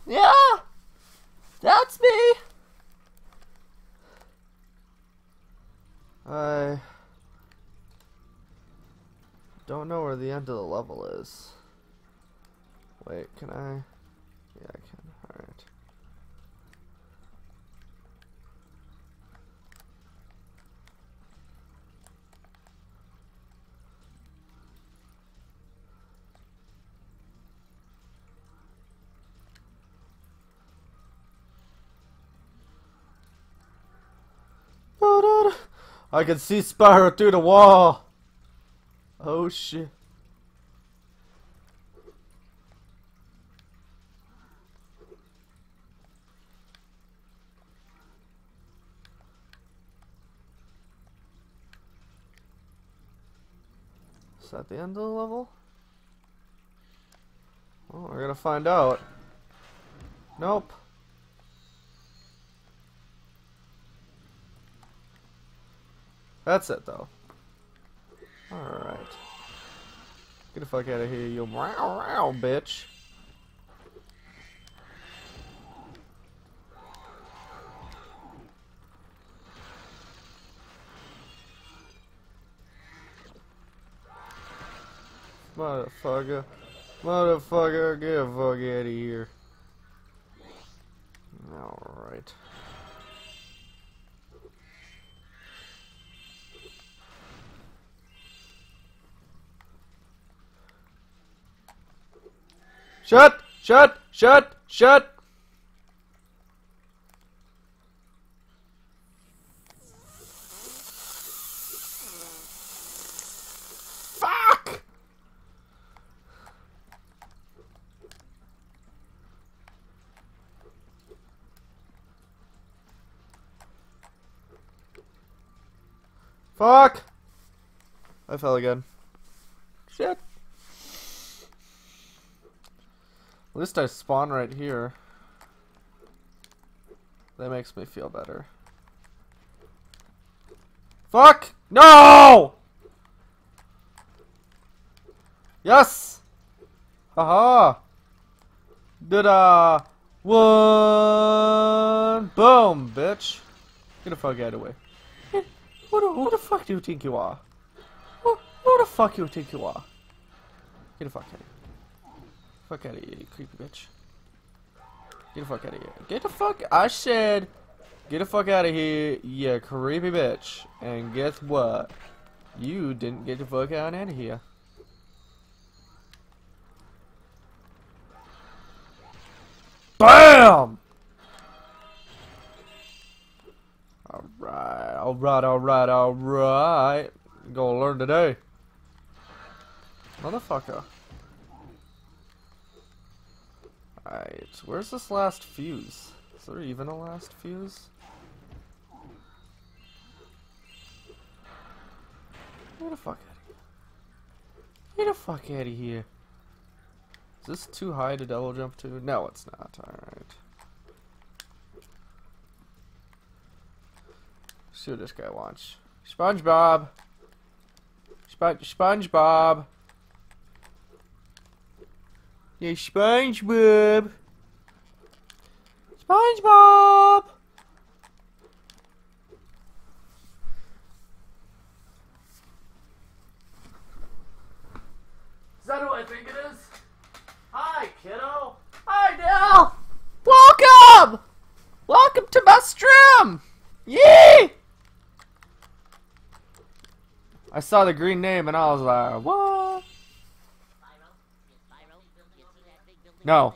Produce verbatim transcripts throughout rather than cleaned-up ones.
Yeah! That's me! I don't know where the end of the level is. Wait, can I? Yeah, I can. Alright. I can see Spyro through the wall. Oh shit. Is that the end of the level? Well, we're gonna find out. Nope. That's it, though. Alright. Get the fuck out of here, you wow wow bitch. Motherfucker. Motherfucker, get the fuck out of here. Alright. Shut! Shut! Shut! Shut! Fuck! Fuck! I fell again. Shit. At least I spawn right here. That makes me feel better. Fuck! No! Yes! Haha! Did uh one boom, bitch! Get the fuck out of the way. Who the, who the fuck do you think you are? Who, who the fuck you think you are? Get the fuck out of here. Fuck out of here, you creepy bitch. Get the fuck out of here. Get the fuck. I said, get the fuck out of here, you creepy bitch. And guess what? You didn't get the fuck out of here. BAM! Alright, alright, alright, alright. Gonna learn today. Motherfucker. Alright, where's this last fuse? Is there even a last fuse? Get the fuck out of here. Get the fuck out of here. Is this too high to double jump to? No, it's not. Alright. See what this guy wants. SpongeBob! Sponge SpongeBob! Yeah, SpongeBob! SpongeBob! Is that who I think it is? Hi, kiddo! Hi, Dell! Welcome! Welcome to my stream! Yee! I saw the green name and I was like, what? No.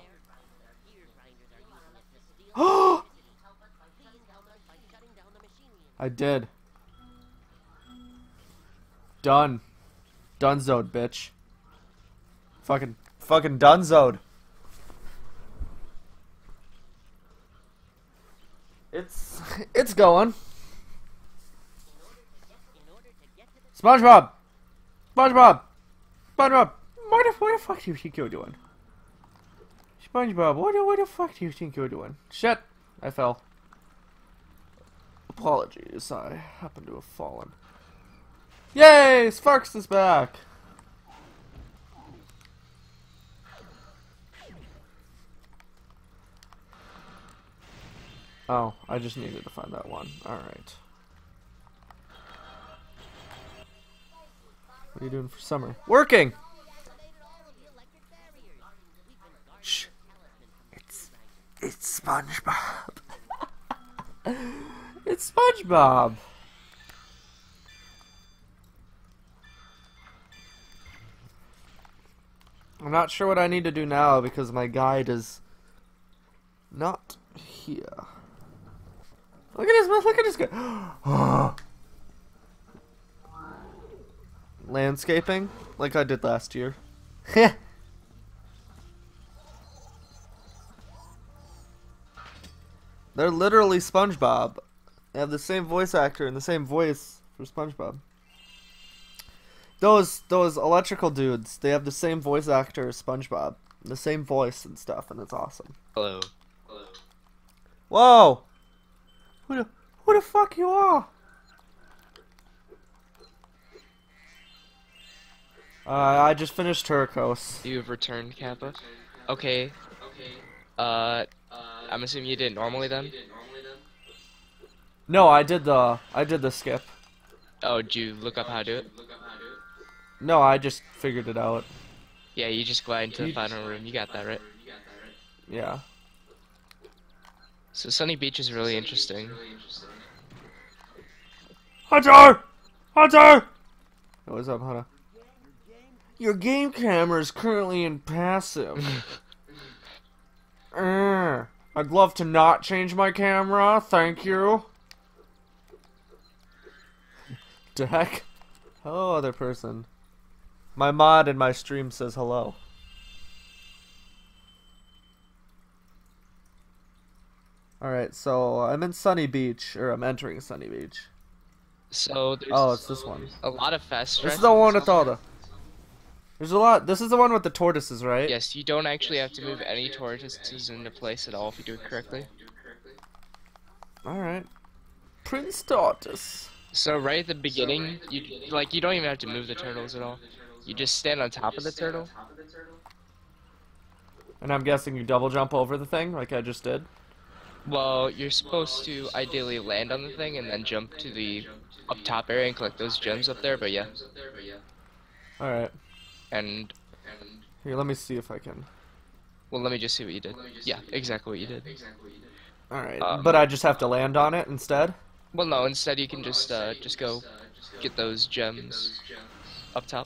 I did. Done. Dunzoed, bitch. Fucking, fucking dunzoed. It's, it's going. SpongeBob! SpongeBob! SpongeBob! What the, what the fuck do you think you're doing? SpongeBob, what the, what the fuck do you think you're doing? Shit! I fell. Apologies, I happen to have fallen. Yay! Sparks is back! Oh, I just needed to find that one. Alright. What are you doing for summer? Working! Shh. It's... It's SpongeBob. It's SpongeBob. I'm not sure what I need to do now because my guide is not here. Look at this, look at this guy. Landscaping, like I did last year. They're literally SpongeBob. They have the same voice actor and the same voice for SpongeBob. Those those electrical dudes, they have the same voice actor as SpongeBob. The same voice and stuff, and it's awesome. Hello. Hello. Whoa! Who the, who the fuck you are? Uh, I just finished Turcos. You've returned, Kappa? Okay. Uh, I'm assuming you did it normally then? No, I did the I did the skip. Oh, did you look up how to do it? No, I just figured it out. Yeah, you just glide into the You- final room. You got that right. Yeah. So Sunny Beach is really interesting. Hunter! Hunter! Oh, what's up, Hunter? Your game camera is currently in passive. uh, I'd love to not change my camera, thank you. The heck? Hello, other person. My mod in my stream says hello. Alright, so I'm in Sunny Beach, or I'm entering Sunny Beach. So there's Oh, it's this one. a lot of fast This stretches. is the one with all the... There's a lot. This is the one with the tortoises, right? Yes, you don't actually have to move any tortoises into place at all if you do it correctly. Alright. Prince Tortoise. So right at the beginning, you like you don't even have to move the turtles at all. You just stand on top of the turtle. And I'm guessing you double jump over the thing, like I just did? Well, you're supposed to ideally land on the thing and then jump to the up top area and collect those gems up there, but yeah. Alright. And, Here, let me see if I can. well, let me just see what you did. Yeah, exactly what you did. Alright. Um, but I just have to land on it instead? Well, no, instead you can just, uh, just go get those gems up top.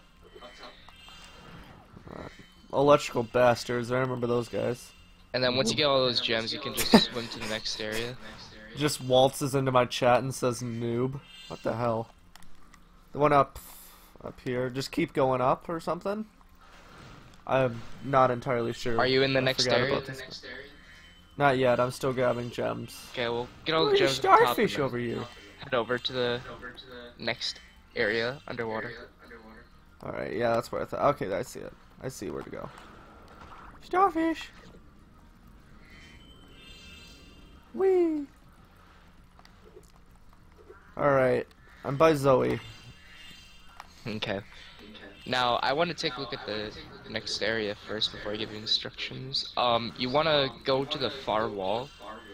Electrical bastards, I remember those guys. And then once you get all those gems, you can just swim to the next area. Just waltzes into my chat and says noob. What the hell? The one up up here. Just keep going up or something? I'm not entirely sure. Are you in the I next forgot area? about this. Not yet, I'm still grabbing gems. Okay, well, get all Look the at gems at the top and starfish then over here. head over to the next area underwater. Alright, yeah, that's what I thought. Okay, I see it. I see where to go. Starfish! Whee! Alright, I'm by Zoe. Okay. Now, I want to take a look at the next area first before I give you instructions. Um, you want to go to the far wall.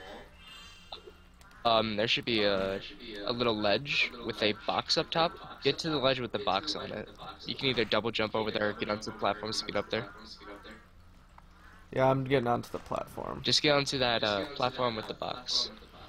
Um, there should be a, a little ledge with a box up top. Get to the ledge with the box on it. You can either double jump over there or get onto the platform to get up there. Yeah, I'm getting onto the platform. Just get onto that uh, platform with the box.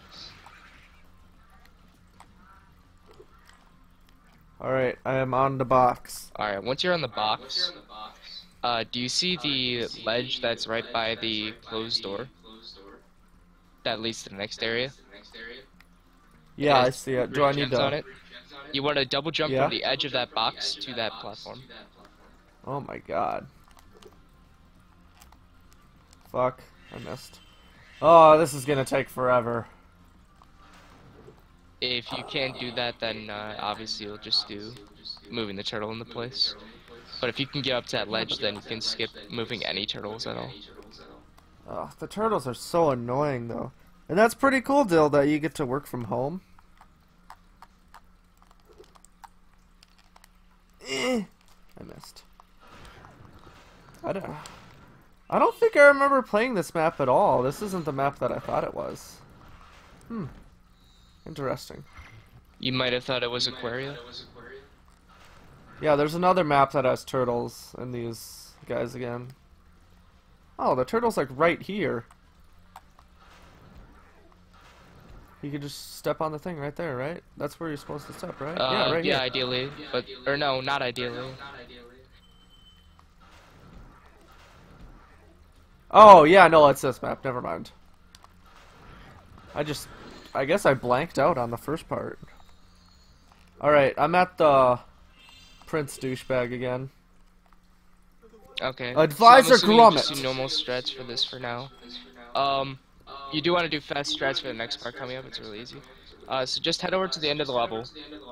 Alright, I am on the box. Alright, once you're on the box, uh, do you see the ledge that's right by the closed door? That leads to the next area? Yeah, I has see it. Do I need gems on to... it? You want to double jump Yeah? from the edge of that box to that platform. Oh my god. Fuck, I missed. Oh, this is gonna take forever. If you can't do that, then uh, obviously you'll just do moving the turtle into place. But if you can get up to that ledge, then you can skip moving any turtles at all. Oh, the turtles are so annoying, though. And that's pretty cool, Dill, that you get to work from home. Eh, I missed. I don't... I don't think I remember playing this map at all. This isn't the map that I thought it was. Hmm. Interesting. You might have thought it was Aquaria. Yeah, there's another map that has turtles and these guys again. Oh, the turtle's like right here. You could just step on the thing right there, right? That's where you're supposed to step, right? Uh, yeah, right yeah, here. ideally, but or no, not ideally. Oh, yeah, no, it's this map. Never mind. I just... I guess I blanked out on the first part. Alright, I'm at the Prince douchebag again. Okay. Advisor so I'm assuming you just Gromit. do normal strats for this for now. Um, you do want to do fast strats for the next part coming up. It's really easy. Uh, so just head over to the end of the level.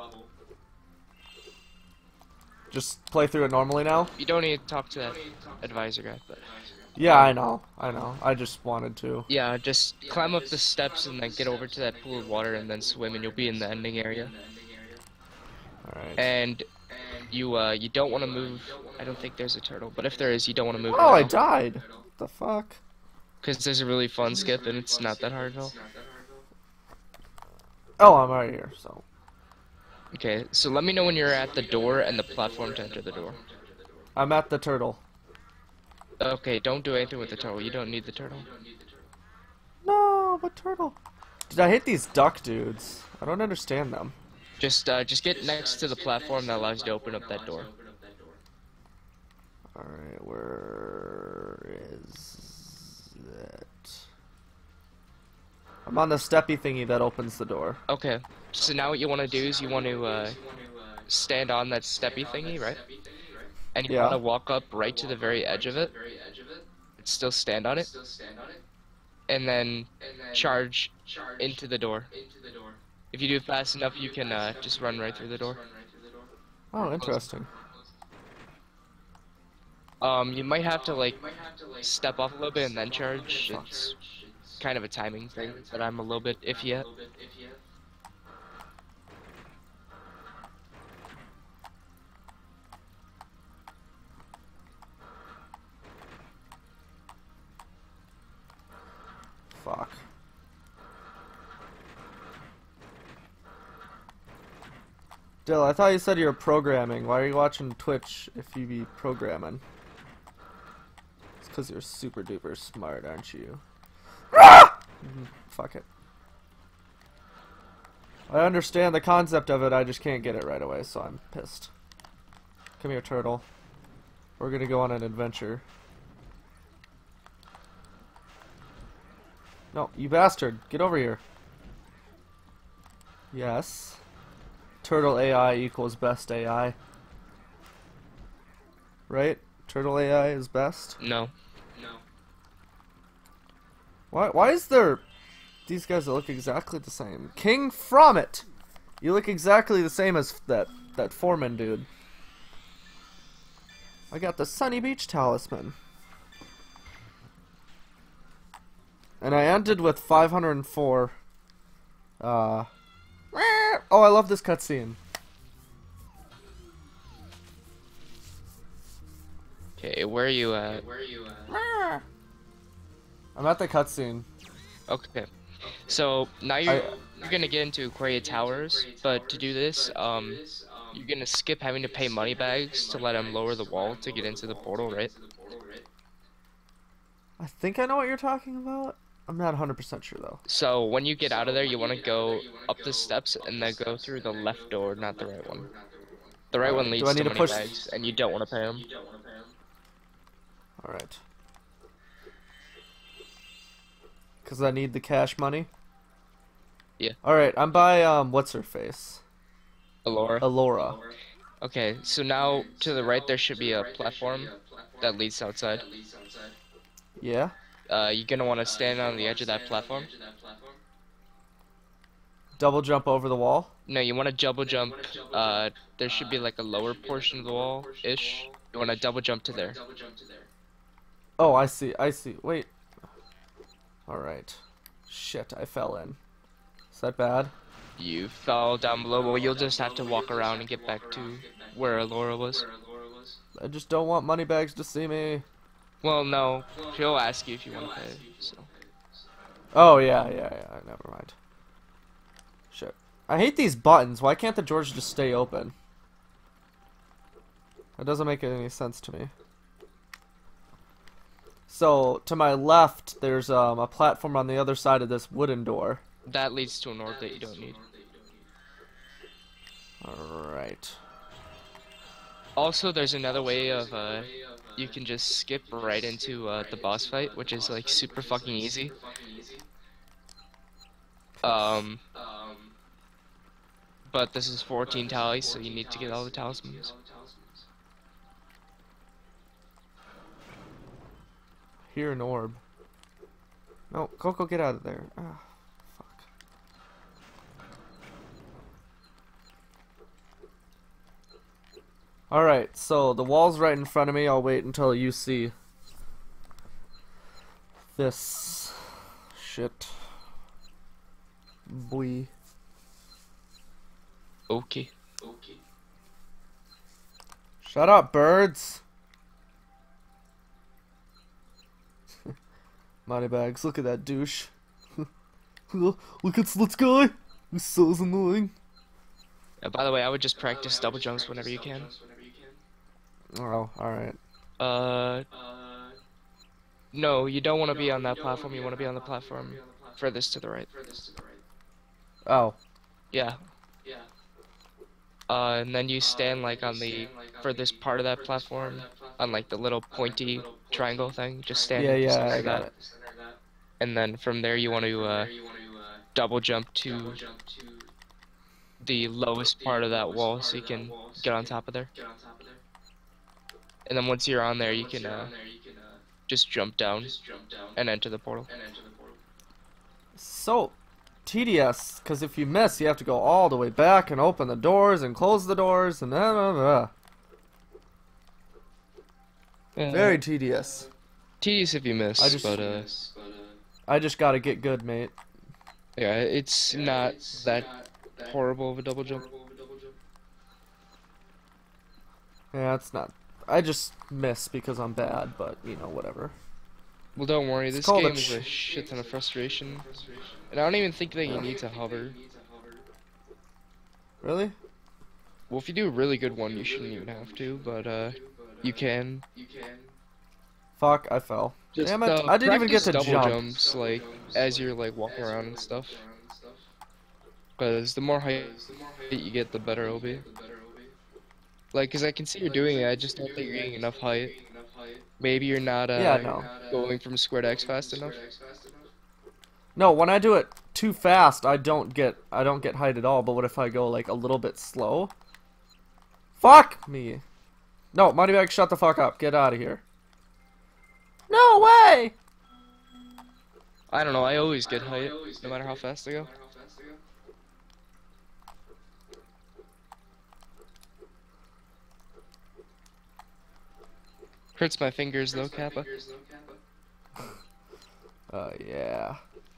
Just play through it normally now? You don't need to talk to that advisor guy, but Yeah, I know. I know. I just wanted to. yeah, just climb up the steps and then get over to that pool of water and then swim, and you'll be in the ending area. Alright. And you uh you don't want to move. I don't think there's a turtle, but if there is, you don't want to move. Oh, I died. What the fuck? Because there's a really fun skip and it's not that hard at all. Oh, I'm right here, so. Okay, so let me know when you're at the door and the platform to enter the door. I'm at the turtle. Okay, don't do anything with the turtle. You don't need the turtle. No, but turtle. Did I hit these duck dudes? I don't understand them. Just uh just get next to the platform that allows you to open up that door. Alright, where is it? I'm on the steppy thingy that opens the door. Okay, so now what you want to do is you want to uh, stand on that steppy thingy, right? And you Yeah. want to walk up right to the very edge of it. Still stand on it. And then charge into the door. If you do it fast enough, you can uh, just run right through the door. Oh, interesting. Um, you might have to like step off a little bit and then charge. It's kind of a timing thing that I'm a little bit iffy at. Fuck. Dill, I thought you said you were programming. Why are you watching Twitch if you be programming? It's because you're super duper smart, aren't you? Mm, fuck it. I understand the concept of it, I just can't get it right away, so I'm pissed. Come here, turtle. We're gonna go on an adventure. No, you bastard. Get over here. Yes. Turtle A I equals best A I. Right? Turtle A I is best? No. Why why is there these guys that look exactly the same? King Fromit! You look exactly the same as that that foreman dude. I got the Sunny Beach talisman. And I ended with five hundred four. Uh Oh, I love this cutscene. Okay, where are you at? I'm at the cutscene. Okay, so now you're I- you're gonna get into Aquaria Towers, but to do this, um, you're gonna skip having to pay money bags to let them lower the wall to get into the portal, right? I think I know what you're talking about. I'm not one hundred percent sure though. So when you get out of there, you want to go up the steps and then go through the left door, not the right one. The right one Alright, do leads I to need to money push- bags, and you don't want to pay them. Alright. Because I need the cash money? Yeah. Alright, I'm by, um, what's her face? Alora. Alora. Okay, so now to the right there should be a platform that leads outside. Yeah? Uh, you're gonna want to stand on the edge of that platform. Double jump over the wall? No, you want to double jump. Uh, there should be like a lower portion of the wall ish. You want to double jump to there. Oh, I see, I see. Wait. Alright. Shit, I fell in. Is that bad? You fell down below. Well, you'll just have to walk around and get back to where Alora was. I just don't want moneybags to see me. Well, no, she'll ask you if you want to pay. So. Oh, yeah, yeah, yeah, never mind. Shit. I hate these buttons. Why can't the doors just stay open? That doesn't make any sense to me. So, to my left, there's um, a platform on the other side of this wooden door. That leads to an orb that you don't need. Alright. Also, there's another way of, uh, you can just skip right into uh, the boss fight, which is like super fucking easy. Um, but this is fourteen tallies, so you need to get all the talismans. Hear an orb. No, Coco, get out of there. Ah, fuck. Alright, so the wall's right in front of me. I'll wait until you see this shit. Boy. Okay. Okay. Shut up, birds! Moneybags, look at that douche. Look at Slut's guy! He's so annoying. Uh, by the way, I would just practice double jumps whenever you can. Oh, alright. Uh, no, you don't want to be on that platform. You want to be on the platform furthest to the right. Oh. Yeah. Uh, and then you stand like on the furthest part of that platform, on like the little pointy triangle thing. Just stand. Yeah, in the yeah, center I of got that. it. And then from there you want to uh, double jump to the lowest part of that wall, so you can get on top of there. And then once you're on there, you can uh, just jump down and enter the portal. So tedious, because if you miss, you have to go all the way back and open the doors and close the doors and blah, blah, blah. Uh, Very tedious. Tedious if you miss, I just- but uh, I just gotta get good, mate. yeah, it's not that horrible of a double jump. Yeah, it's not. I just miss because I'm bad, but you know, whatever. Well, don't worry, It's this called a game is ch- a shit ton of frustration. And I don't even think that you need to hover. Really? Well, if you do a really good one, you shouldn't even have to, but uh, you can. Fuck, I fell. Just, Damn it, uh, I didn't even get practice to double jump. jumps, like, as you're, like, walking around and stuff. Because the more height you get, the better it'll be. Like, because I can see you're doing it, I just don't think you're getting enough height. Maybe you're not, uh, Yeah, no. going from square to X fast enough. No, when I do it too fast, I don't get I don't get height at all. But what if I go like a little bit slow? Fuck me. No, Moneybag, shut the fuck up. Get out of here. No way. I don't know, I always get height, no matter how fast I go. Hurts my fingers though, Kappa. Uh, yeah.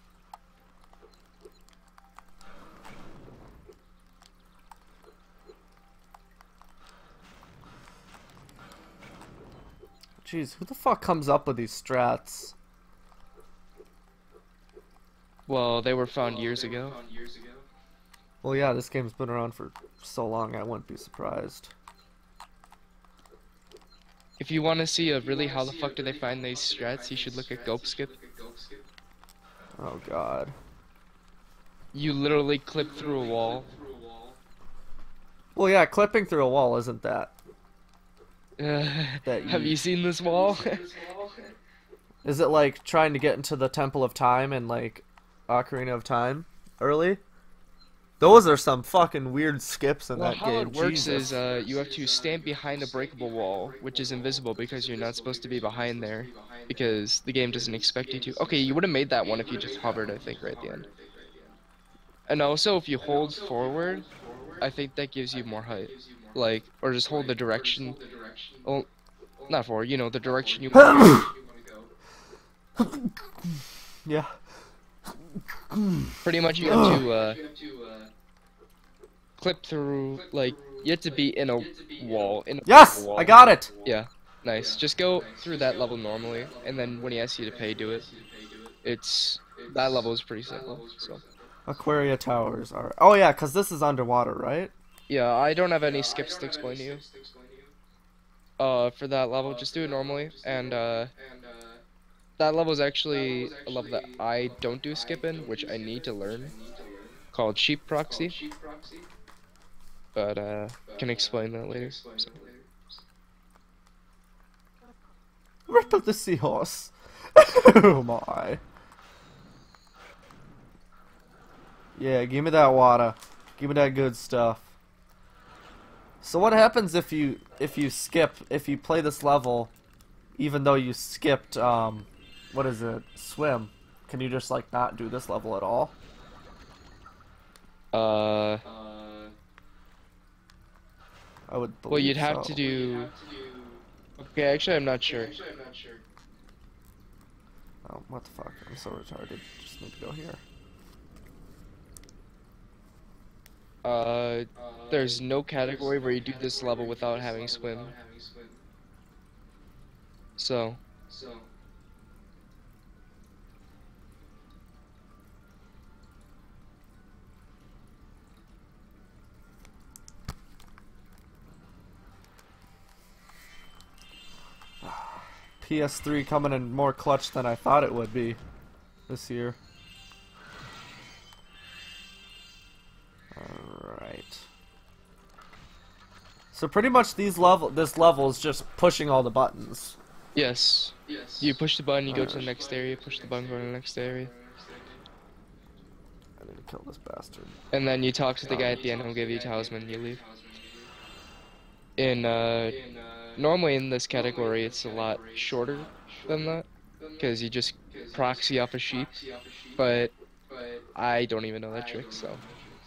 Jeez, who the fuck comes up with these strats? Well, they were found years ago. Well, yeah, this game's been around for so long, I wouldn't be surprised. If you want to see a really how the fuck do they find these strats, you should look at Gulp Skip. Oh god. You literally clip through a wall. Well, yeah, clipping through a wall isn't that. Uh, That have you- you seen this wall? Is it like trying to get into the Temple of Time and like Ocarina of Time early? Those are some fucking weird skips in Well, that how game. it works Jesus. is uh, you have to stand behind a breakable wall, which is invisible because you're not supposed to be behind there, because the game doesn't expect you to. Okay, you would have made that one if you just hovered, I think, right at the end. And also, if you hold forward, I think that gives you more height. Like, or just hold the direction. Well, not forward, you know, the direction you want to go. Yeah. Pretty much you have to uh, clip through, like, you have to be in a wall. In a Yes! wall. I got it! Yeah, nice. Just go through that level normally, and then when he asks you to pay, do it. It's, that level is pretty simple, so. Aquaria Towers are. Oh yeah, cause this is underwater, right? Yeah, I don't have any skips to explain to you. Uh, for that level, just do it normally, and uh, that level is actually a level that I don't do skip in, which I need to learn, called Sheep Proxy. But uh, can explain that later. So. Rip of the seahorse. Oh my. Yeah, give me that water. Give me that good stuff. So what happens if you if you skip if you play this level, even though you skipped um, what is it? Swim? Can you just like not do this level at all? Uh. I would. Well, you'd have so. to do. Okay, actually, I'm not sure. Oh, what the fuck? I'm so retarded. Just need to go here. Uh, there's no category where you do this level without having swim. So. P S three coming in more clutch than I thought it would be this year. Alright. So pretty much these level this level is just pushing all the buttons. Yes. You push the button, you go to the next area, push the button, go to the next area. I need to kill this bastard. And then you talk to the guy at the end who'll give you a talisman, you leave. In, uh, normally in this category it's a lot shorter than that, because you just proxy off a sheep, but I don't even know that trick, so.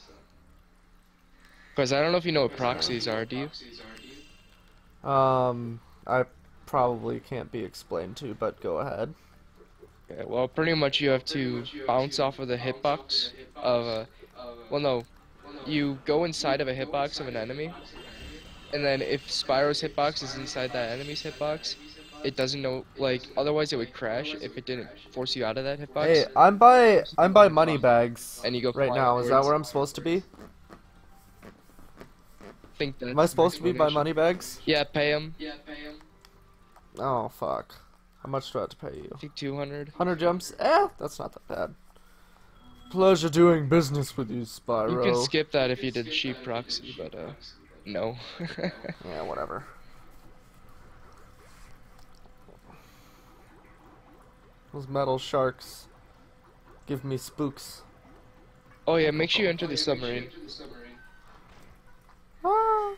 Because I don't know if you know what proxies are, do you? Um, I probably can't be explained to, but go ahead. Okay, well, pretty much you have to bounce off of the hitbox of a, well no, you go inside of a hitbox of an enemy, and then if Spyro's hitbox is inside that enemy's hitbox, it doesn't know, like, otherwise it would crash if it didn't force you out of that hitbox. Hey, I'm by I'm by Moneybags And you go right now. Is that where I'm supposed to be? Think that Am I supposed to be by Moneybags? Yeah, pay him. Oh fuck. How much do I have to pay you? I think two hundred. one hundred gems? Eh, that's not that bad. Pleasure doing business with you, Spyro. You can skip that if you did sheep proxy, but uh, no. Yeah, whatever. Those metal sharks give me spooks. Oh yeah, make sure you enter the submarine. Ah.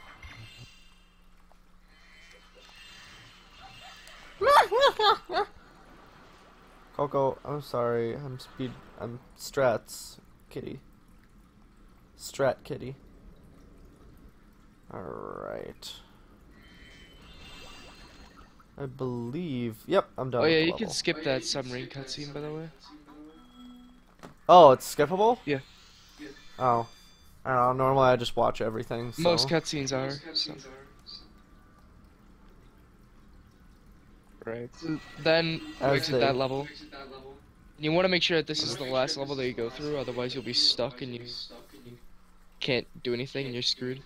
Coco, I'm sorry. I'm speed. I'm Strats Kitty. Strat Kitty. Alright. I believe. Yep, I'm done. Oh with yeah, the you level. can skip that submarine cutscene, by the way. Oh, it's skippable? Yeah. Oh. I don't know. Normally I just watch everything. So. Most cutscenes are. So. Right. Then you As exit they- that level. You want to make sure that this is the last level that you go through, otherwise you'll be stuck and you can't do anything and you're screwed.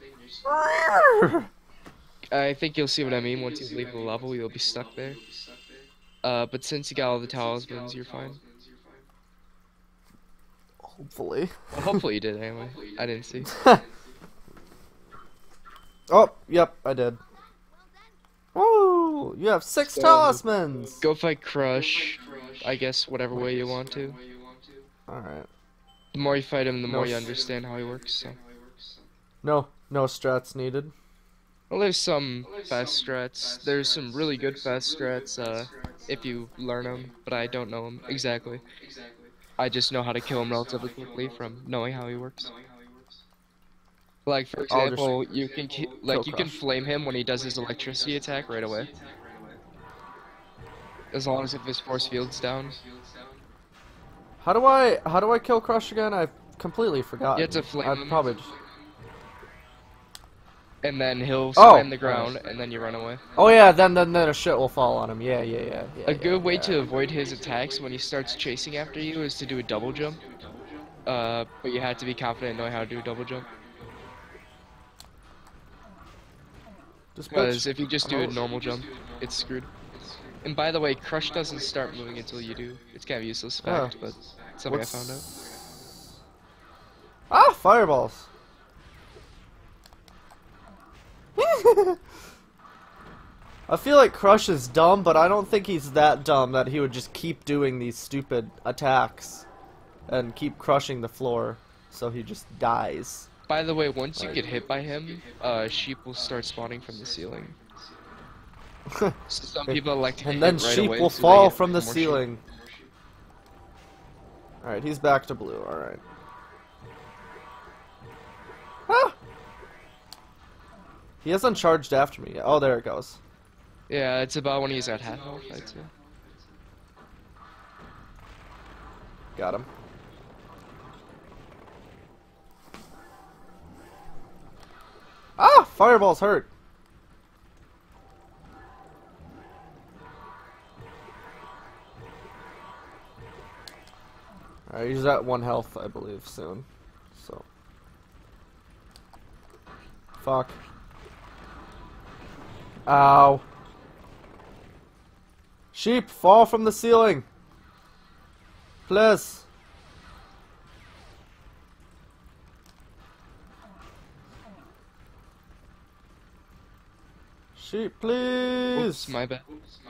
I think you'll see what I mean. Once you leave the level, you'll be stuck there. Uh, but since you got all the talismans, you're fine. Hopefully. Well, hopefully you did anyway. I didn't see. Oh, yep, I did. Woo! You have six So, talismans! Go fight Crush, I guess whatever way you want to. Alright. The more you fight him, the No more you s- understand how he works, so. No, no strats needed. Well, there's some fast strats. There's some really good fast strats, uh, if you learn them, but I don't know them exactly. I just know how to kill him relatively quickly from knowing how he works. Like, for I'll just example, you can ki like you can Crush. flame him when he does his electricity attack right away. As long as if his force field's down. How do I how do I kill Crush again? I've completely forgotten. You have to flame I'd him. probably just... And then he'll Oh! slam the ground, and then you run away. Oh yeah, then then then a shit will fall on him. Yeah, yeah, yeah. yeah A yeah, good way yeah. to avoid his attacks when he starts chasing after you is to do a double jump. Uh, but you have to be confident knowing how to do a double jump. Just Because bitch. if you just I do a know. normal jump, it's screwed. And by the way, Crush doesn't start moving until you do. It's kind of useless Yeah. fact, but it's something I found out. What's... Ah, fireballs. I feel like Crush is dumb, but I don't think he's that dumb that he would just keep doing these stupid attacks and keep crushing the floor so he just dies. By the way, once you get hit by him, uh, sheep will start spawning from the ceiling. So some people like to get And then hit right sheep away, will so they fall get from the more sheep. ceiling. Alright, he's back to blue, alright. Ah! He hasn't charged after me yet. Oh, there it goes. Yeah, it's about when he's at half health, I'd say. Got him. Ah! Fireballs hurt! Alright, he's at one health, I believe, soon. So. Fuck. Ow. Sheep, fall from the ceiling! Please. Sheep, please! Oops, my bad.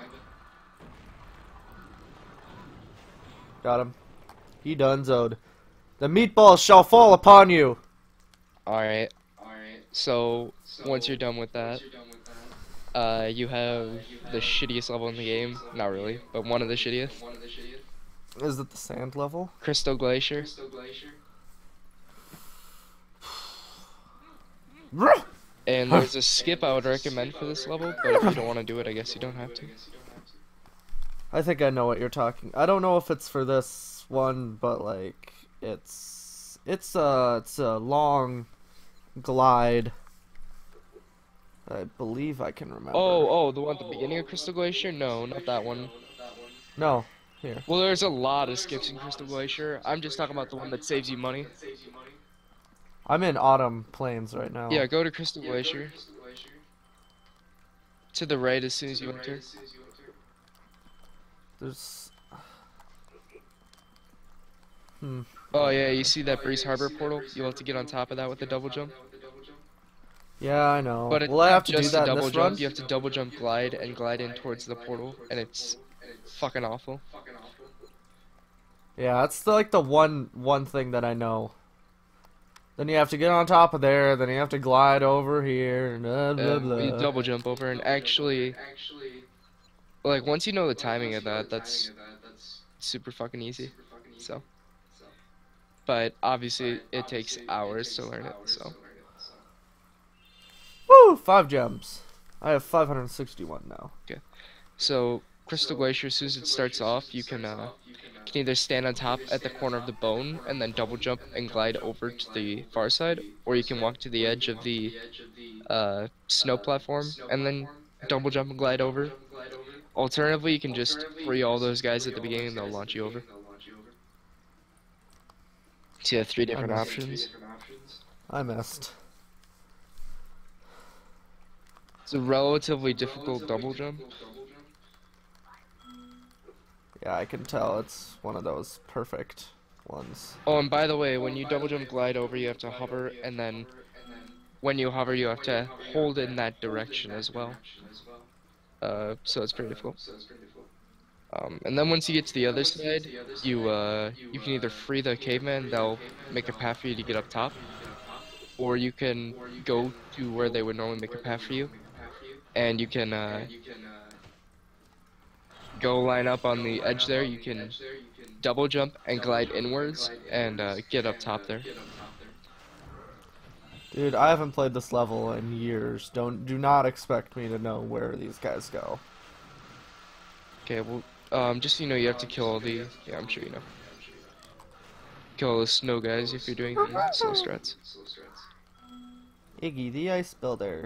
Got him. He donezoed. The meatballs shall fall upon you! Alright. So, once you're done with that, uh, you have the shittiest level in the game. Not really, but one of the shittiest. Is it the sand level? Crystal Glacier. And there's a skip I would recommend for this level, but if you don't want to do it, I guess you don't have to. I think I know what you're talking. I don't know if it's for this one, but like it's it's a it's a long glide. I believe I can remember. Oh, oh, the one at the beginning of Crystal Glacier? No, not that one. No, here. Well, there's a lot of skips in Crystal Glacier. I'm just talking about the one that saves you money. I'm in Autumn Plains right now. Yeah, go to Crystal Glacier. To the right as soon as you enter. There's. Hmm. Oh yeah, you see that Breeze Harbor portal? You'll have to get on top of that with a double jump. Yeah, I know. But it's Will I have not to do just that a in double this jump. run? You have to double jump, glide, and glide in towards the portal, and it's fucking awful. Yeah, that's the, like the one one thing that I know. Then you have to get on top of there, then you have to glide over here, and blah blah And you blah. double jump over, and actually, like once you know the timing of that, that's super fucking easy. So, but obviously it takes hours to learn it. So. Woo! Five gems. I have five hundred sixty-one now. Okay. So Crystal Glacier, as soon as it starts off, you can uh, can either stand on top at the corner of the bone and then double jump and glide over to the far side, or you can walk to the edge of the uh, snow platform and then double jump and glide over. Alternatively, you can just free all those guys at the beginning and they'll launch you over. So you have three different missed. options. I missed. It's a relatively difficult double jump. Yeah, I can tell it's one of those perfect ones. Oh, and by the way, when you double jump glide over, you have to hover, and then when you hover, you have to hold in that direction as well. Uh, so it's pretty difficult. Um, and then once you get to the other side, you uh, you can either free the caveman, they'll make a path for you to get up top, or you can go to where they would normally make a path for you, and you can uh, go line up on the edge there. You can double jump and glide inwards and uh, get up top there. Dude, I haven't played this level in years. Don't do not expect me to know where these guys go. Okay, well, um, just so you know, you have to kill all the. Yeah, I'm sure you know. Kill all the snow guys if you're doing the slow strats. Iggy the Ice Builder.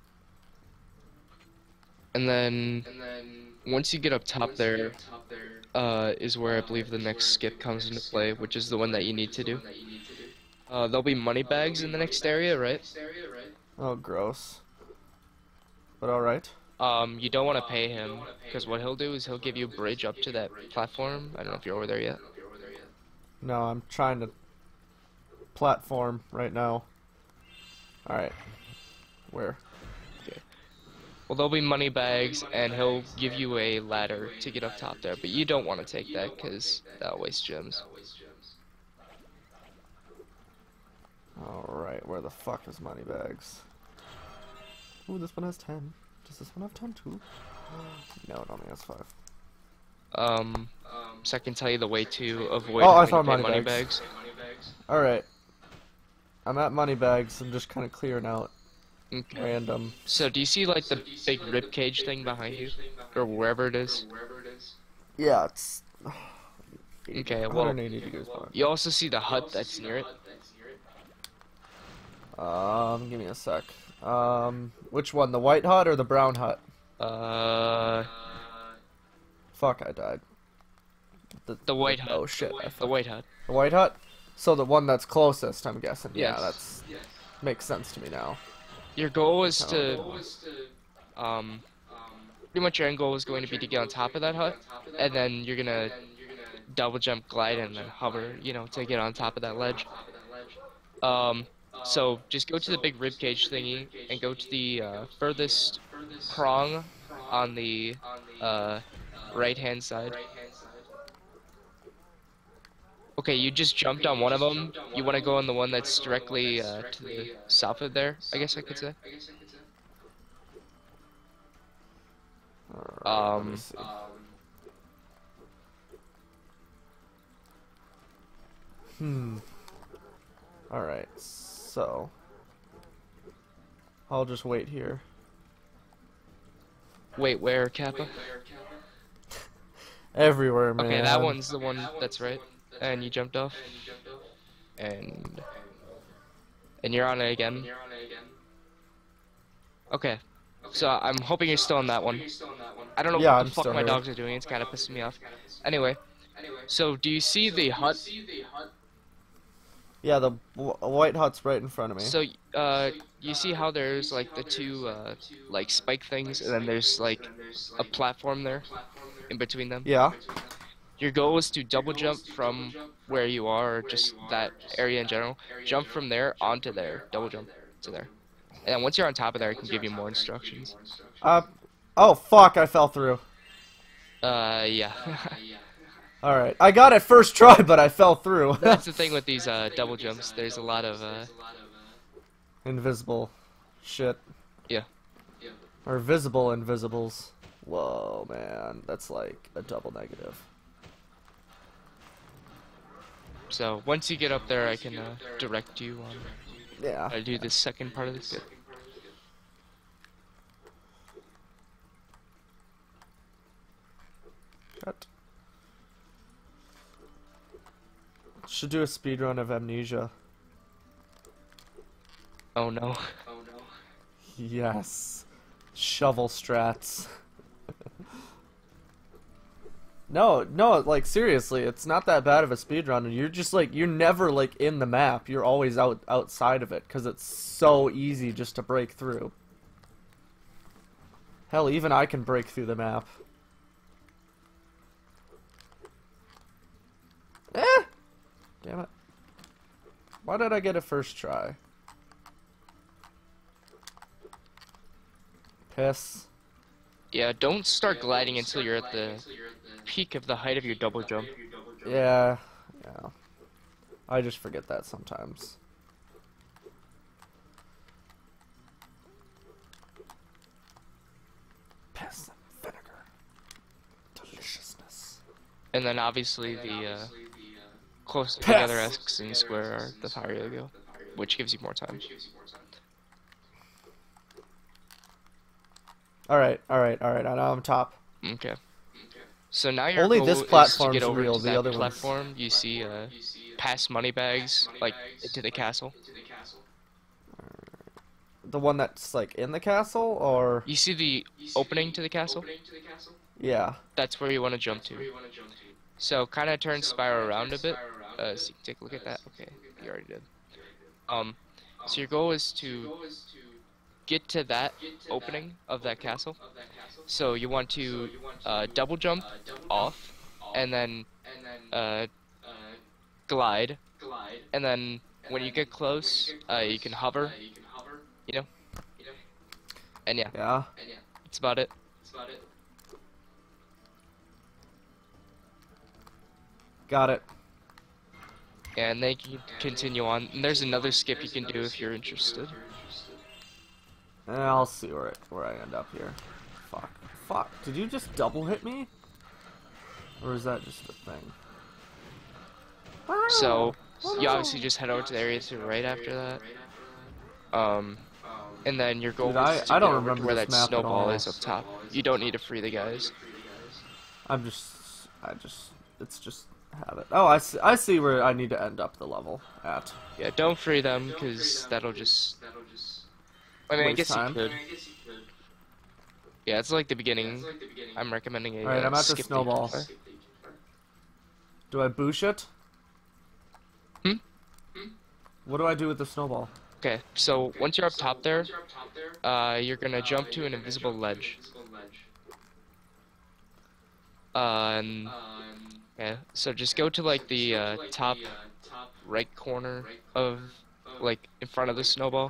And then once you get up top there, uh, is where I believe the next skip comes into play, which is the one that you need to do. Uh, there'll be money bags in the next area, right? Oh, gross. But alright. Um, you don't want to pay him, because what he'll do is he'll give you a bridge up to that platform. I don't know if you're over there yet. No, I'm trying to platform right now. Alright. Where? Well, there'll be money bags, and he'll give you a ladder to get up top there, but you don't want to take that, because that'll waste gems. Alright, where the fuck is money bags? Ooh, this one has ten. Does this one have ten too? No, it only has five. Um, so I can tell you the way to avoid Oh, I having to found pay money money bags. bags. Alright. I'm at money bags. I'm just kind of clearing out Okay. random. So do you see like the big rib cage thing behind you, or wherever it is? Yeah, it's. Okay, well, one hundred eighty degrees behind. you also see the hut that's near it. Um, give me a sec. Um, which one? The white hut or the brown hut? Uh, Fuck, I died. The, the white hut. Oh shit, I The fucked. white hut. The white hut? So the one that's closest, I'm guessing. Yes. Yeah, that's makes sense to me now. Your goal is to, Oh. um, pretty much your end goal is going to be to get on top of that hut, and then you're gonna double jump, glide, and then hover, you know, to get on top of that ledge. Um, so just go to the big rib cage thingy and go to the uh, furthest prong on the uh, right hand side. Okay, you just jumped on one of them. You want to go on the one that's directly uh, to the south of there, I guess I could say. Alright, let Um, me see. Hmm. Alright, so. I'll just wait here. Wait, where, Kappa? Everywhere, man. Okay, that one's the one that's right. And you jumped off. And and you're on it again. Okay. So I'm hoping you're still on that one. I don't know Yeah, what I'm the fuck still my here. dogs are doing. It's kind of pissing me off. Anyway, so do you see the hut? Yeah, the w white hut's right in front of me. So uh, you see how there's like the two uh, like spike things, and then there's like a platform there in between them. Yeah. Your goal is to double jump from where you are, or just that area in general. Jump from there onto there. Double jump to there. And then once you're on top of there, I can give you more instructions. Uh. Oh fuck! I fell through. Uh, yeah. All right, I got it first try, but I fell through. That's the thing with these uh, double jumps. There's a lot of uh, Invisible shit. Yeah. Or visible invisibles. Whoa, man, that's like a double negative. so once you get up there, I can uh, direct you on Yeah. how to do this second part of the skip. Cut. Should do a speed run of Amnesia. Oh no. Yes. Shovel strats. No, no, like seriously, it's not that bad of a speed run. You're just like you're never like in the map. You're always out outside of it cuz it's so easy just to break through. Hell, even I can break through the map. Eh! Damn it. Why did I get a first try? Piss. Yeah, don't start gliding until you're at the peak of the height of your double jump. Yeah, yeah. I just forget that sometimes. Piss and vinegar. Deliciousness. And then obviously the uh, closer together X and square are the higher you go, which gives you more time. Alright, alright, alright. Now I'm top. Okay. So now your Only goal this is to platform's get over real, to the that other ones- platform. You see, uh, past money bags, like into the castle. The one that's like in the castle, or You see the opening to the castle? yeah. That's where you want to jump to. So kind of turn Spyro around a bit. Uh, so you can take a look at that. Okay, you already did. Um, so your goal is to get to that opening of that castle. So you want to uh, double jump off, and then uh, glide, and then when you get close, uh, you can hover. You know, and yeah, Yeah. that's about it. Got it. And then you can continue on. And there's another skip you can do if you're interested. And I'll see where it, where I end up here. Fuck. Fuck. Did you just double hit me? Or is that just a thing? So you obviously just head over to the area to the right after that. Um, and then your goal Dude, I- is to I don't get over to remember where this that map at snowball all. is up top. You don't need to free the guys. I'm just... I just... It's just... Have it. Oh, I see, I see where I need to end up the level at. Yeah, don't free them because that'll just. I mean, I Waste guess time. you could. Yeah, it's like the beginning. I'm recommending a Alright, uh, I'm at the skip the snowball. campfire. Do I boosh it? Hmm? What do I do with the snowball? Okay, so once you're up top there, uh, you're gonna jump to an invisible ledge. Uh, and yeah, so just go to like the uh, top right corner of, like, in front of the snowball.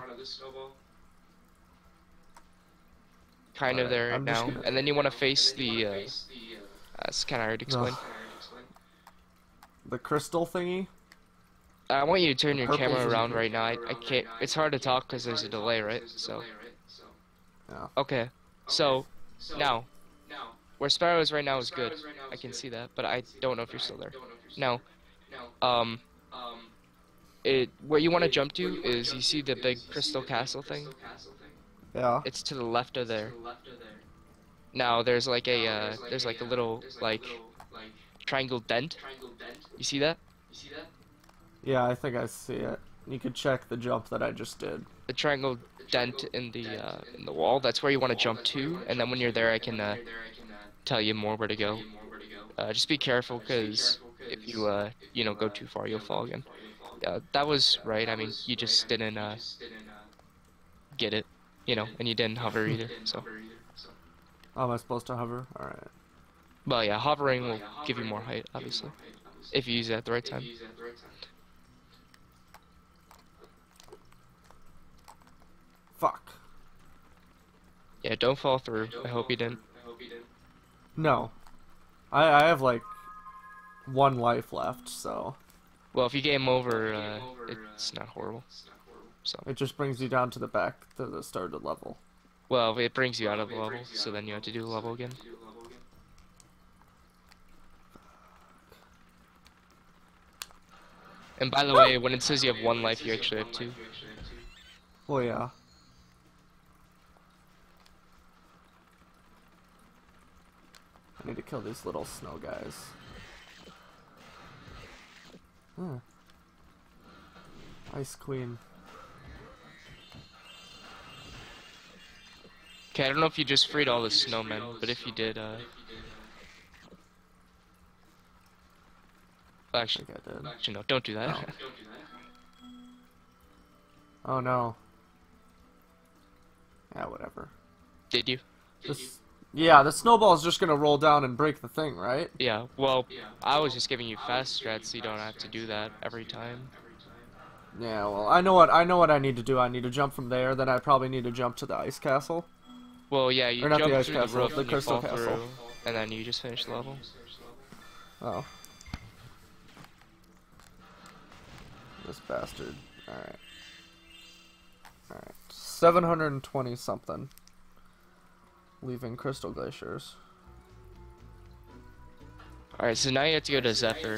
Kind of Alright, there I'm just now, gonna- and then you want to face the. Uh, that's kind of hard to explain. Ugh. The crystal thingy? I want you to turn your Purples camera and around green. right now. I, I can't. It's hard to talk because there's a delay, right? So. Yeah. Okay. So now, where Sparrow is right now is good. I can see that, but I don't know if you're still there. Now, um, it where you want to jump to is you see the big crystal castle thing. Yeah. It's to the left of there. Now there's like a uh, there's like a little like triangle dent. You see that? Yeah, I think I see it. You could check the jump that I just did. The triangle dent in the uh, in the wall. That's where you want to jump to, and then when you're there, I can uh, tell you more where to go. Uh, just be careful, because if you uh, you know go too far, you'll fall again. Yeah, that was right. I mean, you just didn't uh, get it, you know, and you didn't hover either. So, Oh, am I supposed to hover? Alright. but yeah, hovering will give you more height, obviously, if you use it at the right time. Fuck. Yeah, don't fall through. I hope you didn't. No. I, I have like one life left, so Well, if you game over, uh, it's not horrible. So, it just brings you down to the back to the start of the level. well, it brings you out of the level, so then you have to do the level again. And by the way, when it says you have one life, you actually have two. Well, yeah. I need to kill these little snow guys. Huh. Ice Queen. Okay, I don't know if you just freed all the snowmen, but if you did, uh... I Actually, think I did. actually no, don't do that. No. Oh no. Yeah, whatever. Did you? This, yeah, the snowball's just gonna roll down and break the thing, right? Yeah, well, I was just giving you fast strats so you don't have to do that every time. Yeah, well, I know what I know what I need to do. I need to jump from there, then I probably need to jump to the ice castle. Well, yeah, you Or not the jump ice through castle, the roof the and you crystal fall castle. through, and then you just finish the level. Oh. This bastard. Alright. Alright. seven hundred twenty something. Leaving Crystal Glaciers. Alright, so now you have to go to Zephyr.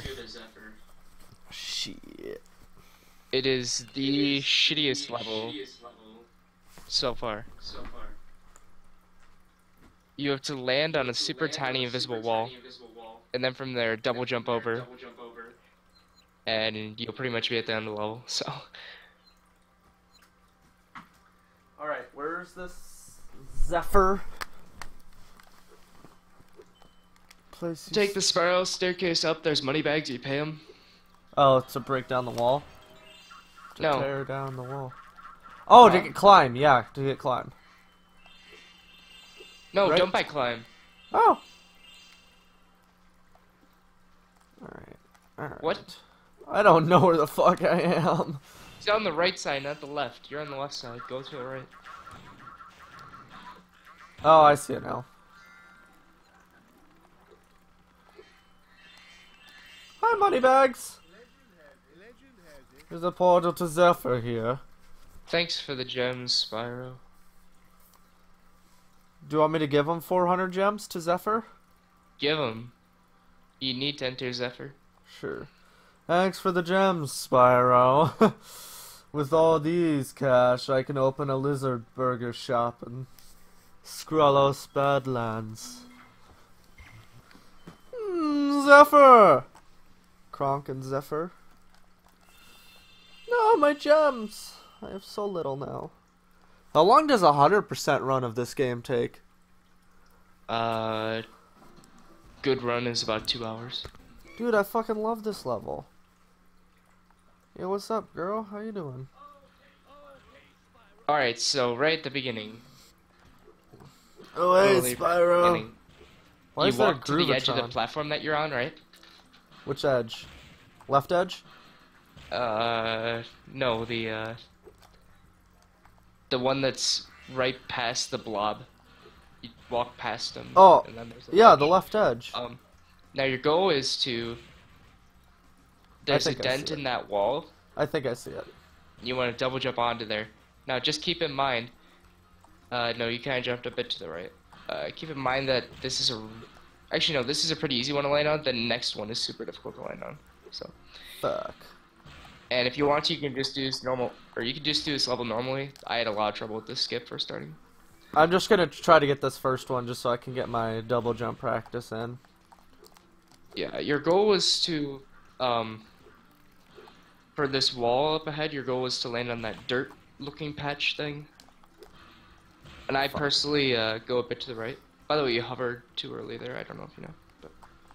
Shit. It is the shittiest level so far. You have to land on a super tiny invisible wall, and then from there double jump over, and you'll pretty much be at the end of the level, so. Alright, where's this Zephyr Place you Take the spiral staircase up. There's money bags. You pay them. Oh, to break down the wall? To No. tear down the wall. Oh, to Um, get climb. Yeah, to get climb. No, Right. don't buy climb. Oh. Alright. Alright. What? I don't know where the fuck I am. It's on the right side, not the left. You're on the left side. Go to the right. Oh, I see it now. Hi, Moneybags. There's a portal to Zephyr here. Thanks for the gems, Spyro. Do you want me to give him four hundred gems to Zephyr? Give them. You need to enter Zephyr. Sure. Thanks for the gems, Spyro. With all these cash, I can open a lizard burger shop in Skrullos Badlands. Mm, Zephyr! Kronk and Zephyr. No, my gems! I have so little now. How long does a one hundred percent run of this game take? Uh, good run is about two hours. Dude, I fucking love this level. Yeah, what's up, girl? How you doing? Alright, so right at the beginning. Oh, hey, early Spyro. beginning, Why you is there a walk to the edge of the Groovatron? platform that you're on, right? Which edge? Left edge? Uh, no, the, uh, the one that's right past the blob. You walk past them. Oh, and then there's a yeah, ledge. the left edge. Um, now your goal is to. There's a think I dent see in it. that wall. I think I see it. You want to double jump onto there. Now, just keep in mind. Uh, no, you kind of jumped a bit to the right. Uh, keep in mind that this is a. Actually, no, this is a pretty easy one to land on. The next one is super difficult to land on. So. Fuck. And if you want to, you can just do this normal, or you can just do this level normally. I had a lot of trouble with this skip for starting. I'm just gonna try to get this first one just so I can get my double jump practice in. Yeah, your goal was to, um, for this wall up ahead, your goal was to land on that dirt-looking patch thing. And I personally uh, go a bit to the right. By the way, you hovered too early there. I don't know if you know. But...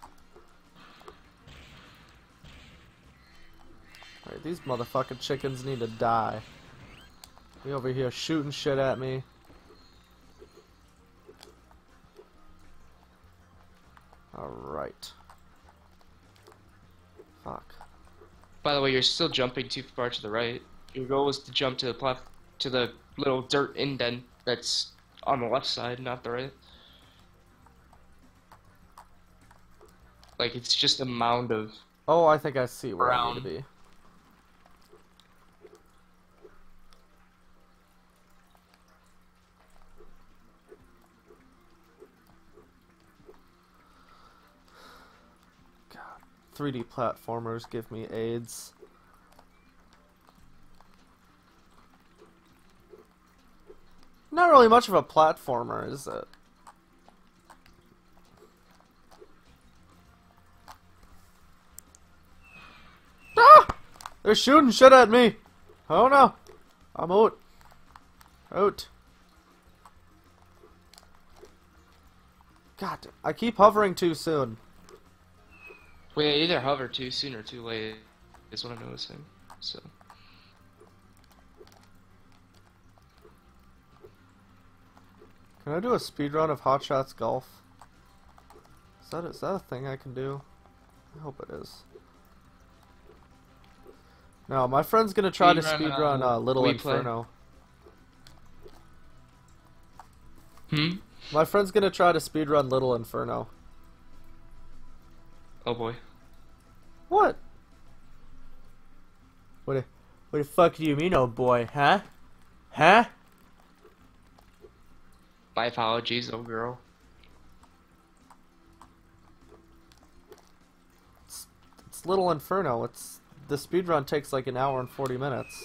Alright, these motherfucking chickens need to die. They over here shooting shit at me. Alright. Fuck. By the way, you're still jumping too far to the right. Your goal was to jump to the plat to the little dirt indent that's on the left side, not the right. Like, it's just a mound of... Oh, I think I see where I Brown. need to be. God, three D platformers give me AIDS. Not really much of a platformer, is it? Ah! They're shooting shit at me! Oh no! I'm out. Out. God, I keep hovering too soon. Well, yeah, either hover too soon or too late is what I'm noticing. So. Can I do a speedrun of Hot Shots Golf? Is that, is that a thing I can do? I hope it is. No, my friend's gonna try to Speedrun, speedrun uh, uh, Little We Play. Inferno. Hmm? My friend's gonna try to speedrun Little Inferno. Oh boy. What? What the, what the fuck do you mean, oh boy, huh? Huh? My apologies, oh girl. It's, it's Little Inferno. It's the speedrun takes like an hour and forty minutes.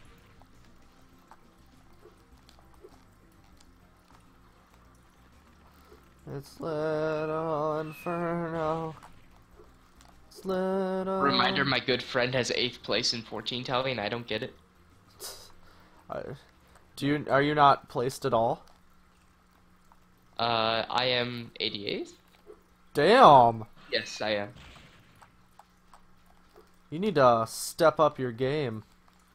It's Little Inferno. It's Little. Reminder: my good friend has eighth place in fourteen tally, and I don't get it. Uh, do you? Are you not placed at all? Uh, I am eighty-eighth. damn. Yes, I am. You need to step up your game.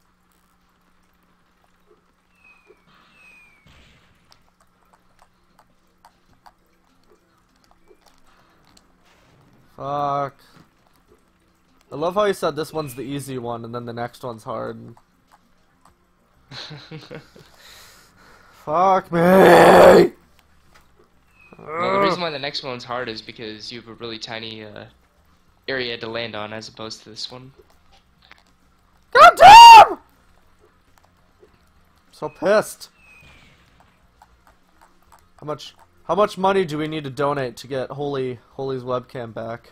Fuck. I love how you said this one's the easy one and then the next one's hard. Fuck me! Well, the reason why the next one's hard is because you have a really tiny uh, area to land on as opposed to this one. God damn! So pissed. How much how much money do we need to donate to get Holy Holy's webcam back?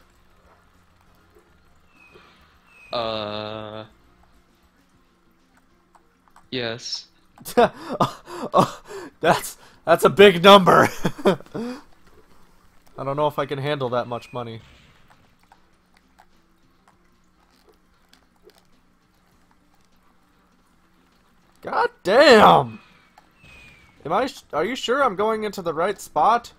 Uh Yes. Oh, that's that's a big number. I don't know if I can handle that much money. God damn! Am I? Are you sure I'm going into the right spot?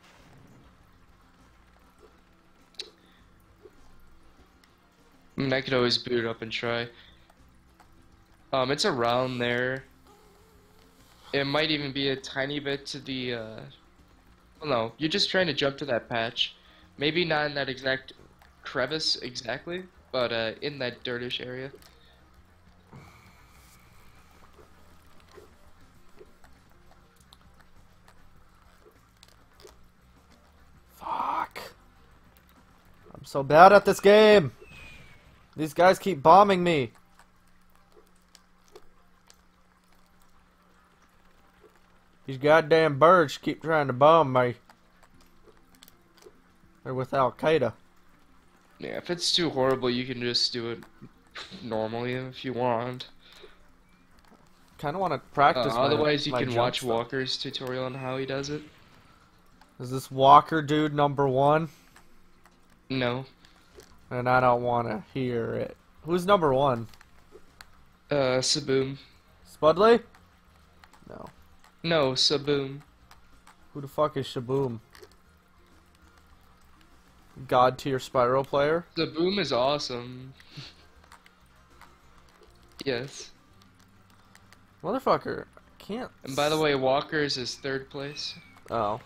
I mean, I could always boot it up and try. Um, it's around there. It might even be a tiny bit to the, uh... Well, no, you're just trying to jump to that patch. Maybe not in that exact crevice exactly, but, uh, in that dirtish area. Fuck. I'm so bad at this game. These guys keep bombing me. These goddamn birds keep trying to bomb me. They're with Al Qaeda. Yeah, if it's too horrible, you can just do it normally if you want. Kind of want to practice. Uh, my, otherwise, you my can jump watch stuff. Walker's tutorial on how he does it. Is this Walker dude number one? No. And I don't want to hear it. Who's number one? Uh, Saboom. Spudley? No. No, Saboom. Who the fuck is Shaboom? God tier Spyro player? Saboom is awesome. Yes. Motherfucker, I can't. And by the way, Walker's is third place Oh.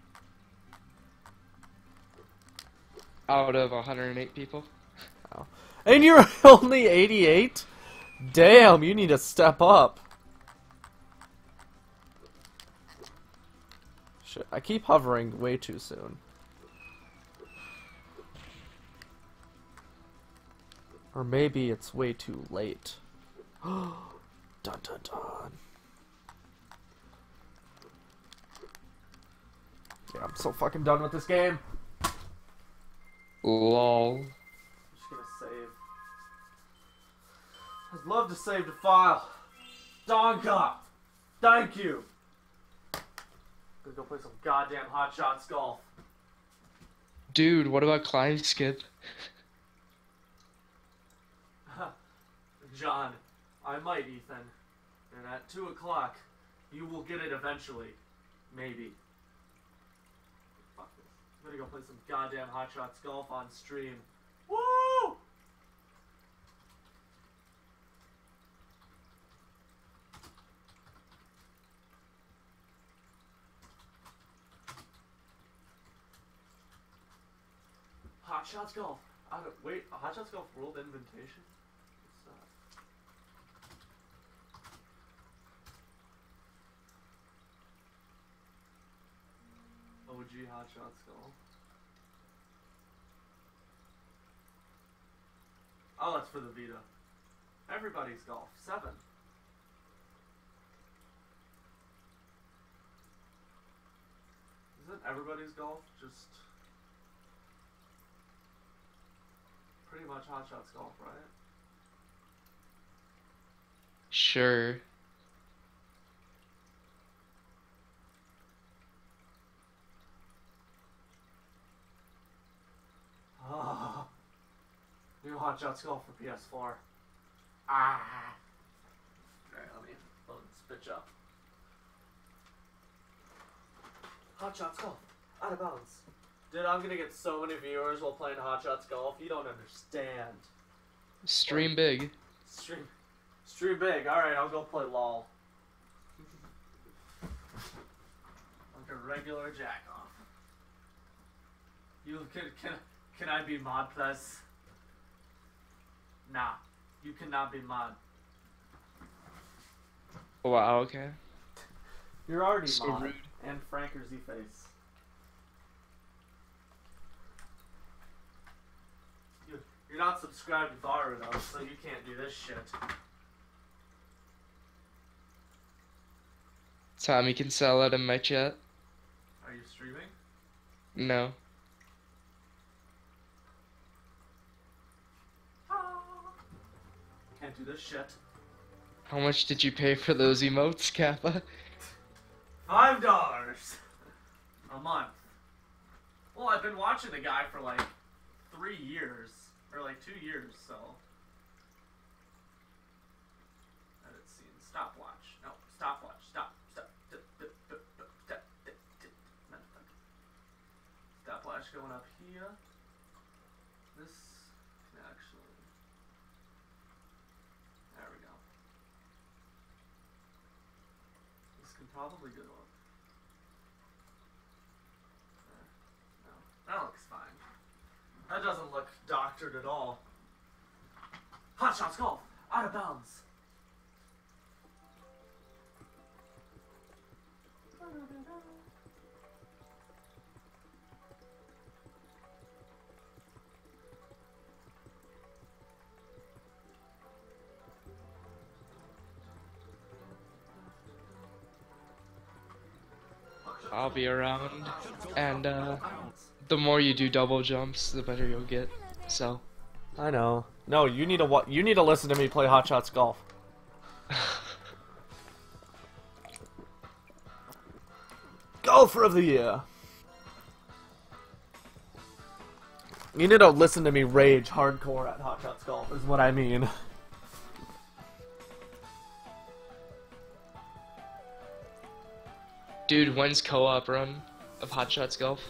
out of one hundred eight people. Oh. And you're only eighty-eight? Damn, you need to step up. Shit, I keep hovering way too soon. Or maybe it's way too late. Dun dun dun. Yeah, I'm so fucking done with this game. Lol. I'm just gonna save. I'd love to save the file. Donka! Thank you! Gonna go play some goddamn Hot Shots golf. Dude, what about Climb Skip? John, I might, Ethan. And at two o'clock, you will get it eventually. Maybe. Fuck this. I'm gonna go play some goddamn Hot Shots golf on stream. Woo! Hot Shots golf. I don't, wait, a Hot Shots golf world invitation? What's that? O G Hot Shots golf. Oh, that's for the Vita. Everybody's golf. Seven. Isn't everybody's golf just pretty much Hot Shots golf, right? Sure. Oh, new Hot Shots golf for P S four. Ah. Alright, let me load this bitch up. Hot Shots golf. Out of bounds. Dude, I'm gonna get so many viewers while playing Hot Shots Golf. You don't understand. Stream big. Stream, stream big. All right, I'll go play LOL. Like a regular jack off. You can can can I be mod plus? Nah, you cannot be mod. Wow. Okay. You're already So mod. rude. And Franker Z-Face. You, you're not subscribed to Baru though, so you can't do this shit. Tommy can sell out in my chat. Are you streaming? No. Can't do this shit. How much did you pay for those emotes, Kappa? Five dollars a month. Well, I've been watching the guy for like three years, or like two years, so. Edit scene. Stopwatch. No, stopwatch. Stop. Stop. Stopwatch going up here. This can actually. There we go. This can probably go up. No, that looks fine. That doesn't look doctored at all. Hot Shots Golf! Out of bounds! I'll be around, and uh, the more you do double jumps, the better you'll get. So. I know. No, you need to wa- you need to listen to me play Hot Shots Golf. Golfer of the year. You need to listen to me rage hardcore at Hot Shots Golf, is what I mean. Dude, when's co-op run of Hot Shots Golf?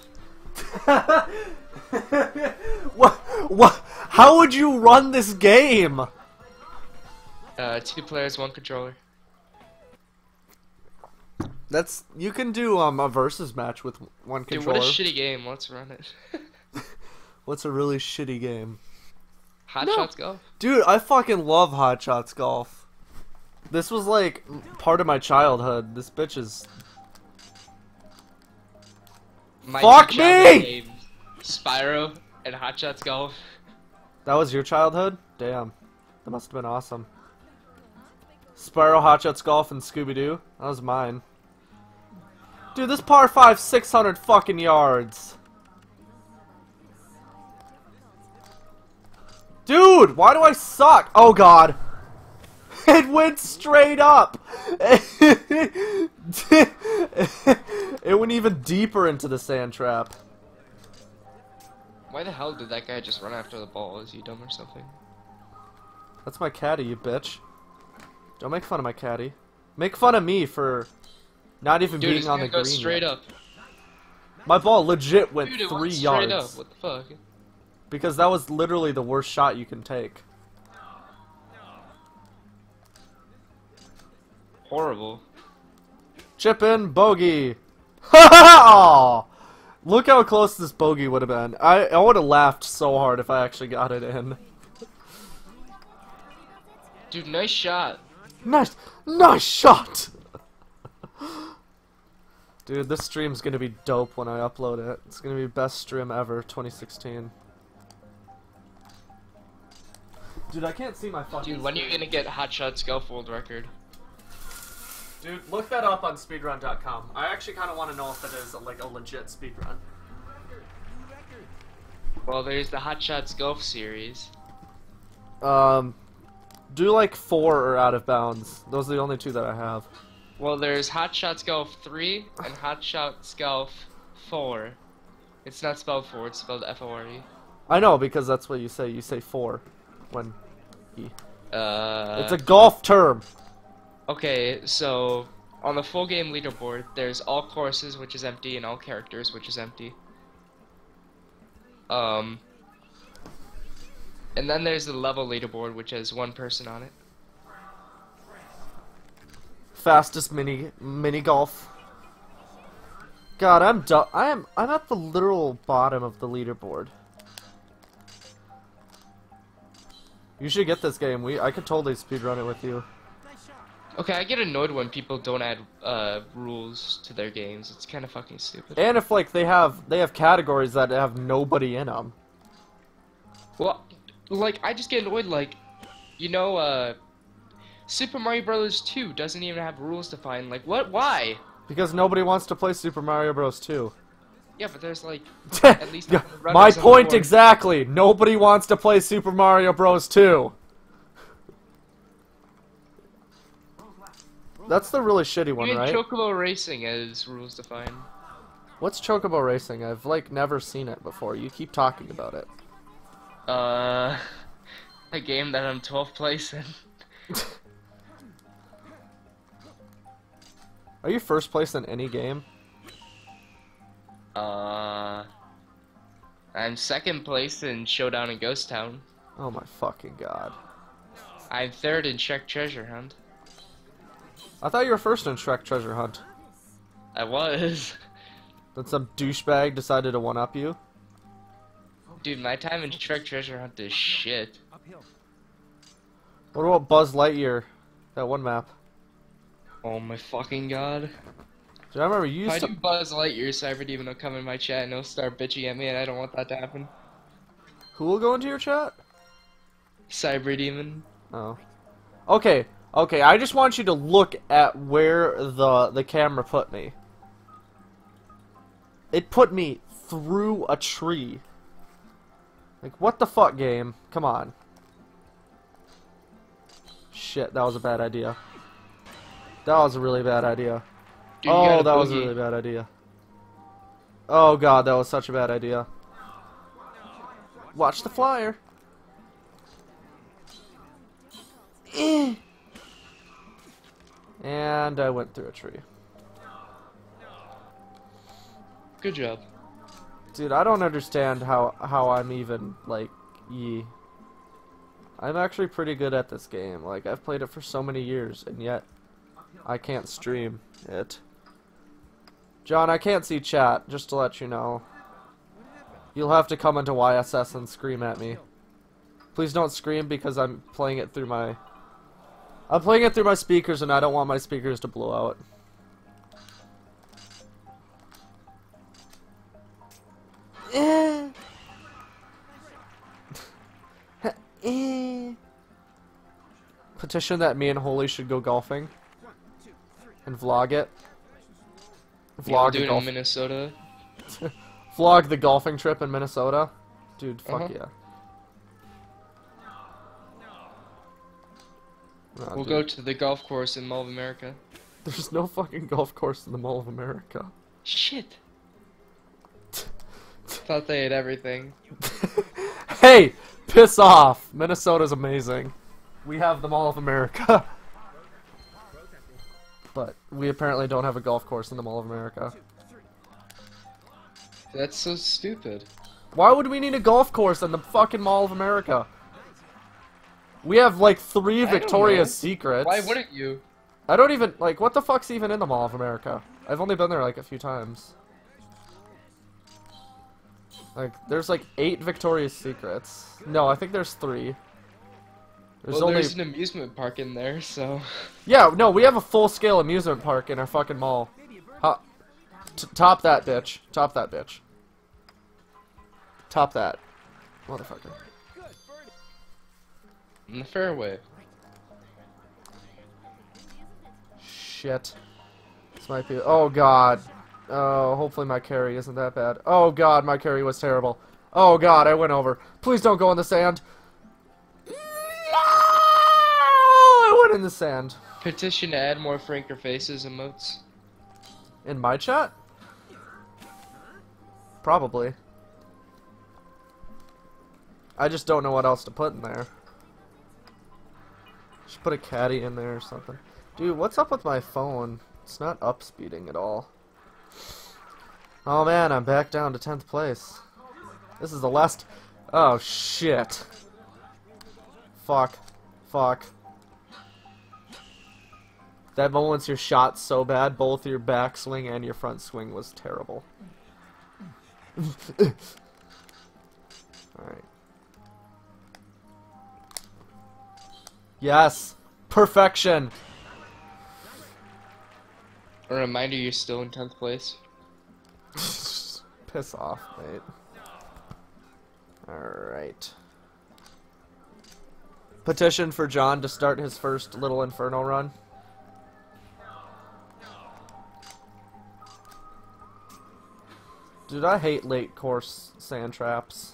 What? What? How would you run this game? Uh, two players, one controller. That's you can do um a versus match with one Dude, controller. what a shitty game. Let's run it. What's a really shitty game? Hot No. Shots Golf? Dude, I fucking love Hot Shots Golf. This was like part of my childhood. This bitch is. My Fuck two childhood me! games, Spyro and Hot Shots Golf. That was your childhood? Damn. That must have been awesome. Spyro, Hot Shots Golf, and Scooby-Doo? That was mine. Dude, this par five, six hundred fucking yards. Dude, why do I suck? Oh god. It went straight up. It went even deeper into the sand trap. Why the hell did that guy just run after the ball? Is he dumb or something? That's my caddy, you bitch. Don't make fun of my caddy. Make fun of me for not even Dude, being it's on gonna the go green straight yet. up. My ball legit went Dude, it three went straight yards. up. What the fuck? Because that was literally the worst shot you can take. Horrible. Chip in, bogey. Aw! Look how close this bogey would have been. I, I would have laughed so hard if I actually got it in. Dude, nice shot. Nice, nice shot! Dude, this stream's gonna be dope when I upload it. It's gonna be best stream ever, twenty sixteen. Dude, I can't see my fucking Dude, when are you screen. gonna get Hot Shots Golf world record? Dude, look that up on speedrun dot com. I actually kind of want to know if it is like a legit speedrun. Well, there's the Hot Shots Golf series. Um, do like four or out of bounds. Those are the only two that I have. Well, there's Hot Shots Golf three and Hot Shots Golf four. It's not spelled four, it's spelled F O R E. I know, because that's what you say. You say four when he. Uh, It's a golf term. Okay, so on the full game leaderboard, there's all courses, which is empty, and all characters, which is empty. Um, and then there's the level leaderboard, which has one person on it. Fastest mini mini golf. God, I'm du I am I'm at the literal bottom of the leaderboard. You should get this game. We I could totally speedrun it with you. Okay, I get annoyed when people don't add uh, rules to their games. It's kind of fucking stupid. And if like they have they have categories that have nobody in them. Well, like I just get annoyed. Like, you know, uh, Super Mario Brothers two doesn't even have rules defined. Like, what? Why? Because nobody wants to play Super Mario Bros. two. Yeah, but there's like at least My point exactly. Nobody wants to play Super Mario Bros. two. That's the really shitty one, Even right? Chocobo Racing has rules defined. What's Chocobo Racing? I've like never seen it before. You keep talking about it. Uh, a game that I'm twelfth place in. Are you first place in any game? Uh, I'm second place in Showdown in Ghost Town. Oh my fucking god. I'm third in Shrek Treasure Hunt. I thought you were first in Shrek Treasure Hunt. I was. Then some douchebag decided to one-up you? Dude, my time in Shrek Treasure Hunt is shit. What about Buzz Lightyear? That one map. Oh my fucking god. Dude, I remember you If I used do to... Buzz Lightyear, Cyberdemon will come in my chat and he'll start bitching at me, and I don't want that to happen. Who will go into your chat? Cyberdemon. Oh. Okay, okay, I just want you to look at where the, the camera put me. It put me through a tree. Like, what the fuck, game? Come on. Shit, that was a bad idea. That was a really bad idea. Dude, you Oh, gotta that was a boogie. really bad idea. Oh god, that was such a bad idea. Watch the flyer. Eh. And I went through a tree. Good job. Dude, I don't understand how how I'm even like ye. I'm actually pretty good at this game. Like, I've played it for so many years, and yet I can't stream it. John, I can't see chat, just to let you know. You'll have to come into Y S S and scream at me. Please don't scream because I'm playing it through my... I'm playing it through my speakers, and I don't want my speakers to blow out. Eh. Eh. Petition that me and Holy should go golfing and vlog it. Yeah, we'll Vlog do the it golf. in Minnesota. Vlog the golfing trip in Minnesota. Dude, fuck Uh-huh. yeah. Nah, We'll dude. go to the golf course in Mall of America. There's no fucking golf course in the Mall of America. Shit. Thought they had everything. Hey, piss off. Minnesota's amazing. We have the Mall of America. But we apparently don't have a golf course in the Mall of America. That's so stupid. Why would we need a golf course in the fucking Mall of America? We have like three I don't Victoria's know. Secrets. Why wouldn't you? I don't even, like, what the fuck's even in the Mall of America? I've only been there like a few times. Like, there's like eight Victoria's Secrets. No, I think there's three. There's Well, only... there's an amusement park in there, so... Yeah, no, we have a full-scale amusement park in our fucking mall. Huh. T top that, bitch. Top that, bitch. Top that. Motherfucker. In the fairway. Shit. This might be... Oh, God. Oh, hopefully my carry isn't that bad. Oh, God, my carry was terrible. Oh, God, I went over. Please don't go in the sand. No! I went in the sand. Petition to add more Franker Faces emotes. In my chat? Probably. I just don't know what else to put in there. Should put a caddy in there or something. Dude, what's up with my phone? It's not up speeding at all. Oh man, I'm back down to tenth place. This is the last... Oh, shit. Fuck. Fuck. That moment your shot so bad, both your backswing and your front swing was terrible. Alright. Yes! Perfection! A reminder, you're still in tenth place. Piss off, mate. Alright. Petition for John to start his first little Inferno run. Dude, I hate late course sand traps.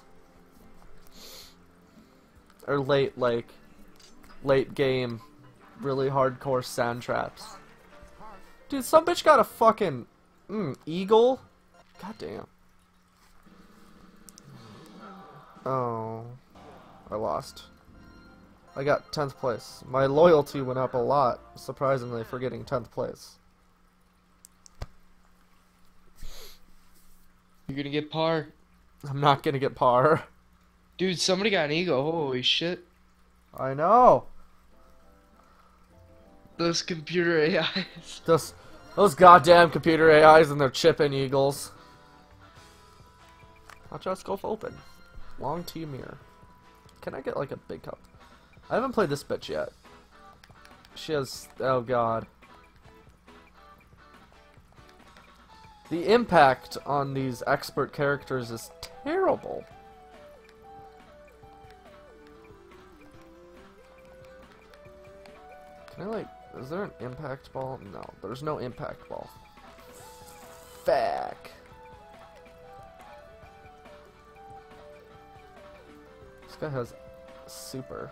Or late, like, late game, really hardcore sand traps. Dude, some bitch got a fucking, mm, eagle? God damn. Oh. I lost. I got tenth place. My loyalty went up a lot, surprisingly, for getting tenth place. You're gonna get par. I'm not gonna get par. Dude, somebody got an eagle. Holy shit. I know. Those computer A Is. Those, those goddamn computer A Is and their chipping eagles. Watch out, scope open. Long T mirror. Can I get like a big cup? I haven't played this bitch yet. She has... Oh god. The impact on these expert characters is terrible. Can I like... Is there an impact ball? No, there's no impact ball. Fuck. This guy has super.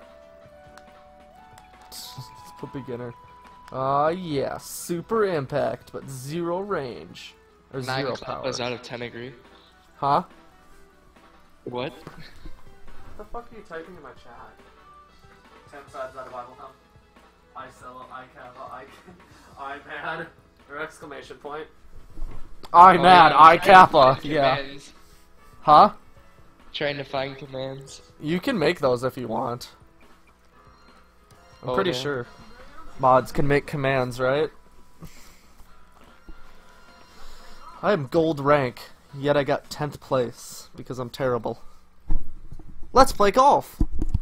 Let's put beginner. Ah, uh, yeah, super impact, but zero range. Or Nine zero power. out of ten agree. Huh? What? What the fuck are you typing in my chat? Ten sides out of Bible thumb. I sell, I have, I, I mad, or exclamation point. I Oh, mad, yeah, I trying to kappa, find yeah. commands. Huh? Trying to find commands. You can make those if you want. I'm Oh, pretty yeah. sure mods can make commands, right? I am gold rank, yet I got tenth place because I'm terrible. Let's play golf!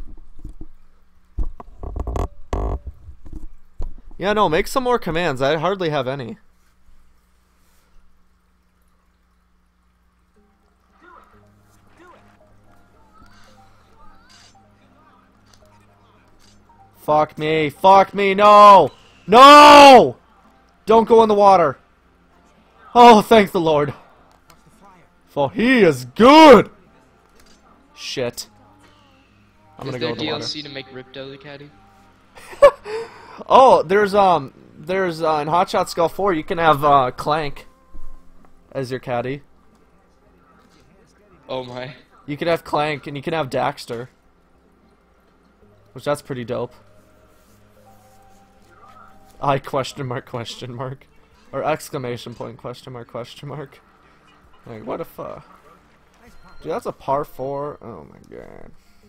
Yeah, no, make some more commands. I hardly have any. Fuck me. Fuck me. No! No! Don't go in the water. Oh, thank the Lord. For he is good! Shit. I'm Is gonna there go in the water. D L C to make Ripto the caddy? Oh, there's um, there's uh, in Hot Shot Skull four you can have uh, Clank as your caddy. Oh my. You can have Clank and you can have Daxter, which that's pretty dope. I question mark question mark, or exclamation point question mark question mark. Like what if uh, dude, that's a par four. Oh my god.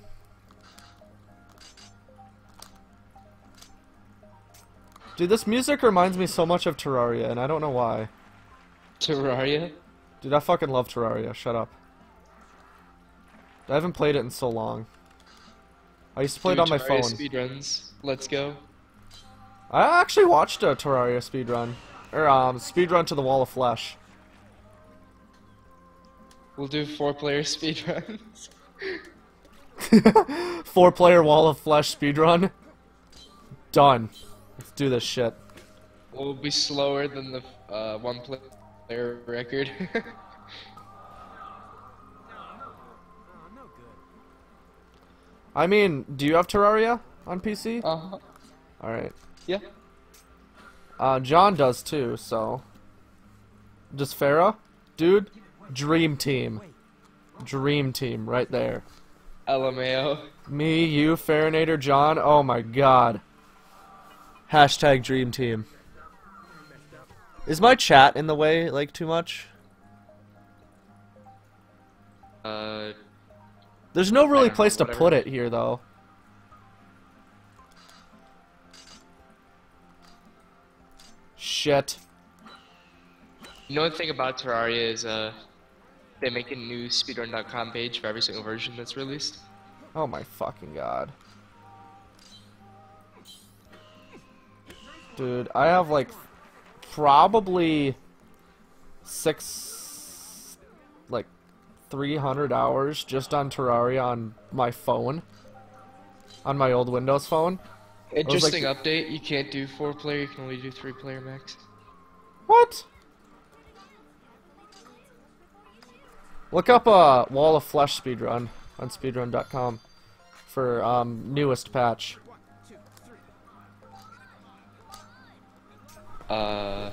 Dude, this music reminds me so much of Terraria, and I don't know why. Terraria? Dude, I fucking love Terraria. Shut up. I haven't played it in so long. I used to play Dude, it on my Terraria phone. Speedruns. Let's go. I actually watched a Terraria speedrun. Or, um, speedrun to the Wall of Flesh. We'll do four player speedruns. Four player Wall of Flesh speedrun. Done. Let's do this shit. We'll be slower than the uh, one player record. I mean, do you have Terraria on P C? Uh-huh. Alright. Yeah. Uh, John does too, so. Does Farah? Dude, dream team. Dream team, right there. L M A O. Me, you, Farinator, John, oh my god. Hashtag dream team. Is my chat in the way, like, too much? Uh, There's no really know, place to whatever. put it here, though. Shit. You know one thing about Terraria is uh, they make a new speedrun dot com page for every single version that's released. Oh my fucking god. Dude, I have like probably six, like three hundred hours just on Terraria on my phone. On my old Windows phone. Interesting like, update, you can't do four player, you can only do three player max. What? Look up uh, Wall of Flesh speedrun on speedrun dot com for um, newest patch. Uh,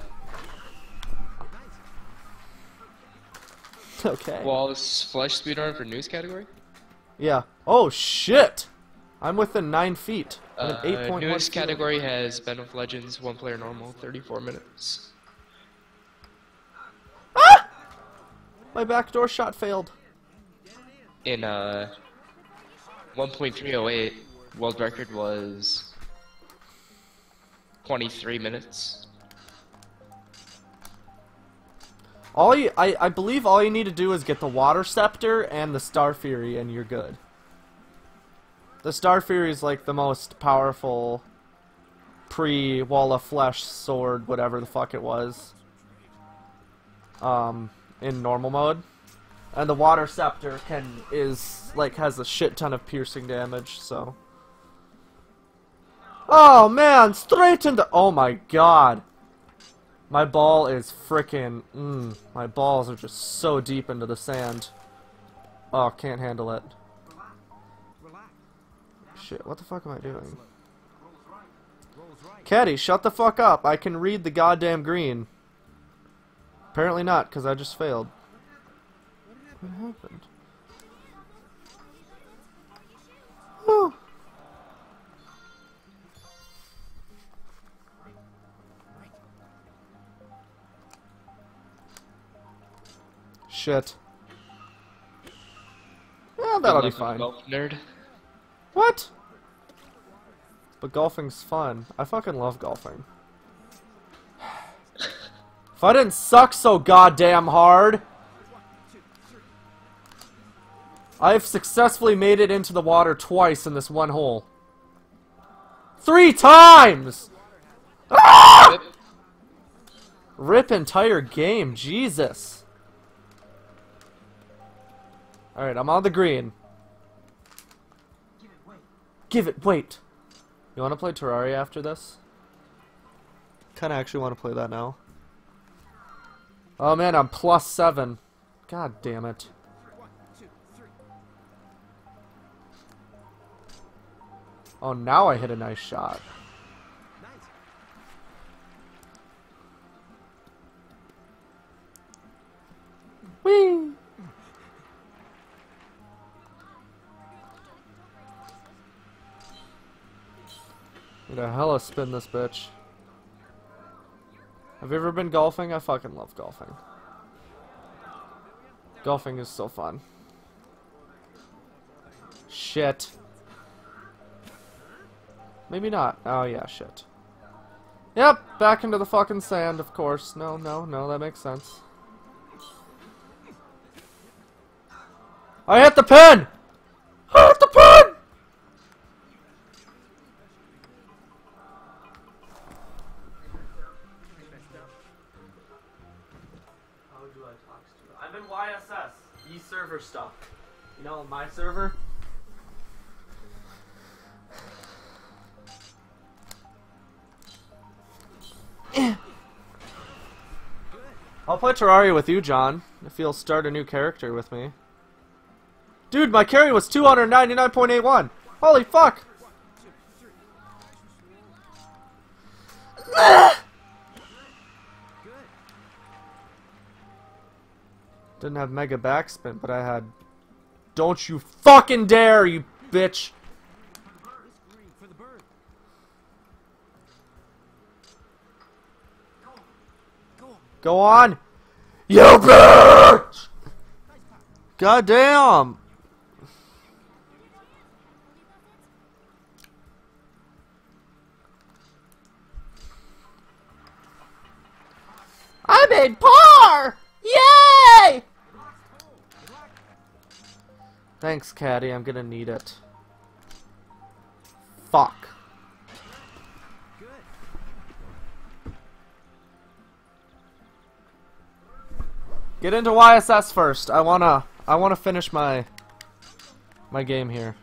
Okay. Wallace Flesh speedrun for news category? Yeah. Oh shit! I'm within nine feet. I'm Uh, at eight point one. newest category has Ben of Legends, one player normal, thirty-four minutes. Ah! My backdoor shot failed. In uh, one point three oh eight, world record was twenty-three minutes. All you, I, I believe all you need to do is get the Water Scepter and the Star Fury, and you're good. The Star Fury is like the most powerful pre-Wall of Flesh sword, whatever the fuck it was, um, in normal mode. And the Water Scepter can is like has a shit ton of piercing damage. So. Oh man, straight into. Oh my god. My ball is frickin'. Mm, my balls are just so deep into the sand. Oh, can't handle it. Shit, what the fuck am I doing? Caddy, shut the fuck up. I can read the goddamn green. Apparently not, because I just failed. What happened? Whew. Shit. Yeah, that'll be fine. Golf nerd. What? But golfing's fun. I fucking love golfing. If I didn't suck so goddamn hard, I've successfully made it into the water twice in this one hole. Three times! Ah! Yep. Rip entire game, Jesus. Alright, I'm on the green. Give it, wait. You want to play Terraria after this? Kinda actually want to play that now. Oh man, I'm plus seven. God damn it. Oh, now I hit a nice shot. Whee! Need a hella spin this bitch. Have you ever been golfing? I fucking love golfing. Golfing is so fun. Shit. Maybe not. Oh yeah, shit. Yep, back into the fucking sand, of course. No, no, no, that makes sense. I hit the pin! I hit the pin! How do I talk to you? I'm in Y S S. E-server stuff. You know, my server? I'll play Terraria with you, John, if you'll start a new character with me. Dude, my carry was two ninety-nine point eight one! Holy fuck! Didn't have mega backspin, but I had... Don't you fucking dare, you bitch! Go on! You bitch! God damn! Lemonade! Par! Yay! Thanks, Caddy. I'm gonna need it. Fuck. Get into Y S S first. I wanna I wanna finish my my game here.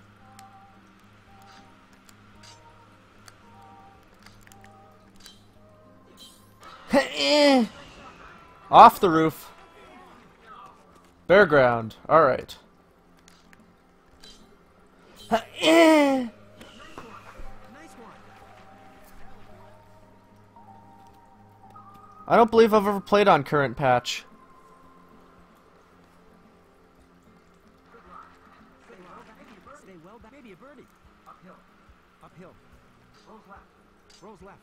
Off the roof. Bare ground. Alright. I don't believe I've ever played on current patch. Stay well back. Maybe a birdie. Uphill. Uphill. Rolls left. Rolls left.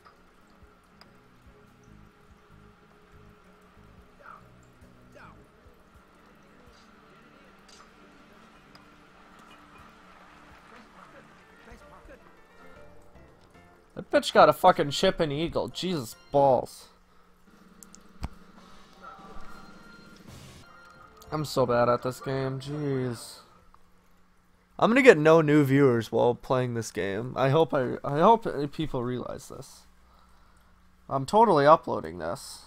Down. Down. Nice pocket. That bitch got a fucking chip and eagle. Jesus balls. I'm so bad at this game. Jeez. I'm gonna get no new viewers while playing this game. I hope I I hope people realize this. I'm totally uploading this.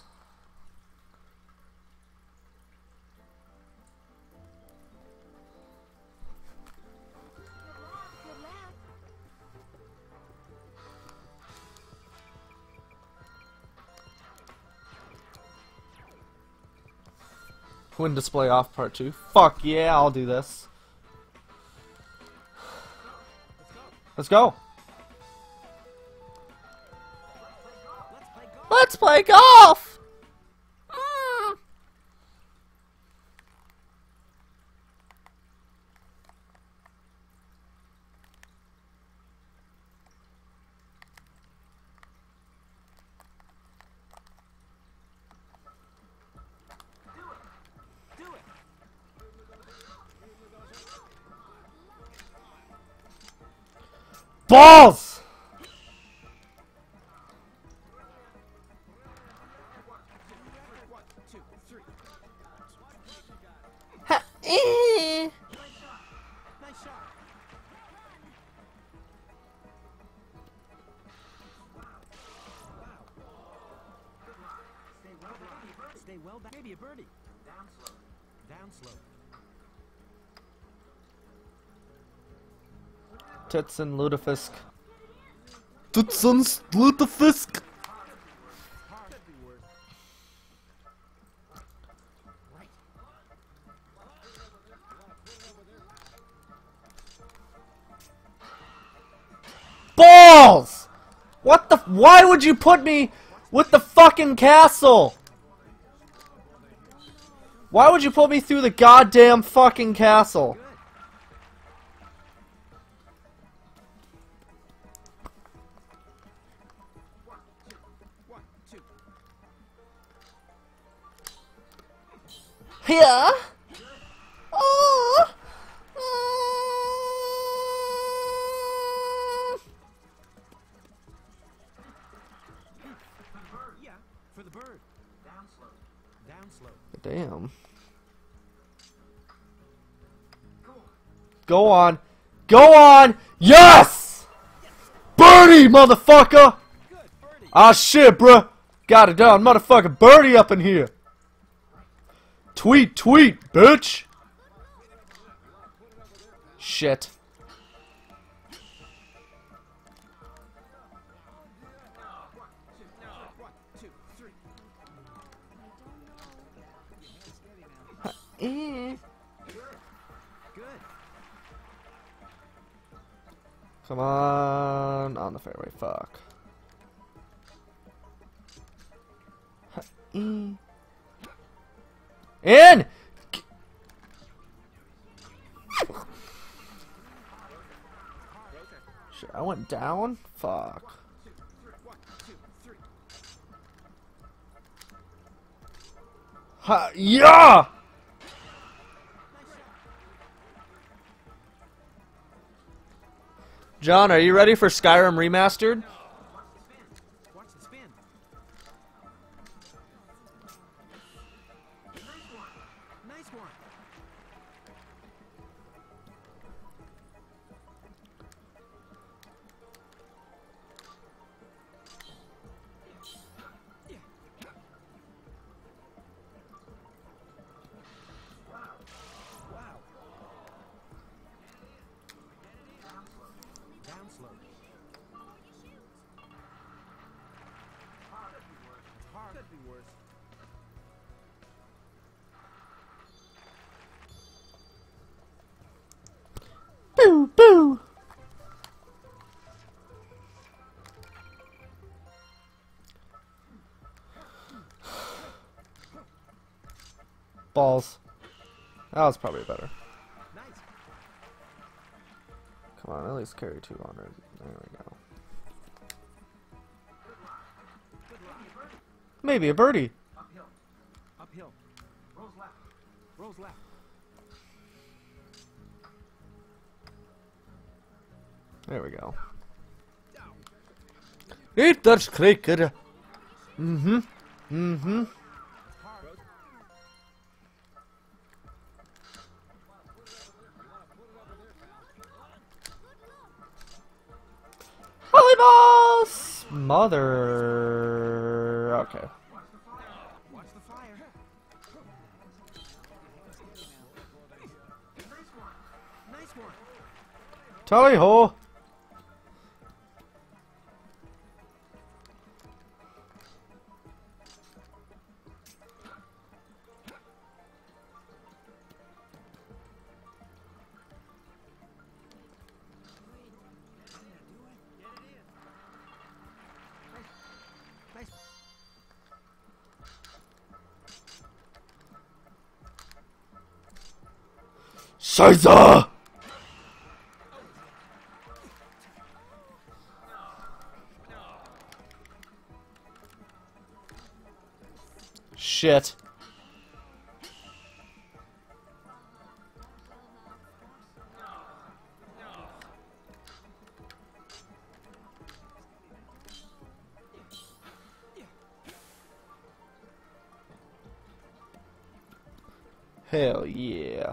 Win display off part two. Fuck yeah, I'll do this. Let's go. Let's play golf. Mm. Balls! Ha, eh. Nice shot. Stay well back. Stay well back. Maybe a birdie. Down slow. Down slow. Tits and lutefisk. Tits and lutefisk. Balls! What the? Why would you put me with the fucking castle? Why would you put me through the goddamn fucking castle? Yeah. Oh. Yeah, for the bird. Down slow. Down slow. Damn. Go on. Go on. Yes! Birdie, motherfucker! Good birdie. Ah, shit, bruh. Got it down. Motherfucking birdie up in here. Tweet, tweet, bitch. Shit. Eh. Good. Come on, on the fairway. Fuck. In. Shit, I went down. Fuck. Ha! Yeah! John, are you ready for Skyrim Remastered? Watch the spin. Could be worse. Boo, boo. Balls. That was probably better. Nice. Come on, at least carry two hundred. There we go. Maybe a birdie. Uphill. Uphill. Rolls left. Rolls left. There we go. Eat that cricket. Mm-hmm. Mm-hmm. Volleyballs! Mother. Okay. Watch the fire. Nice one. Nice one. Tally ho! Nice. Scheiße! Shit. Hell yeah.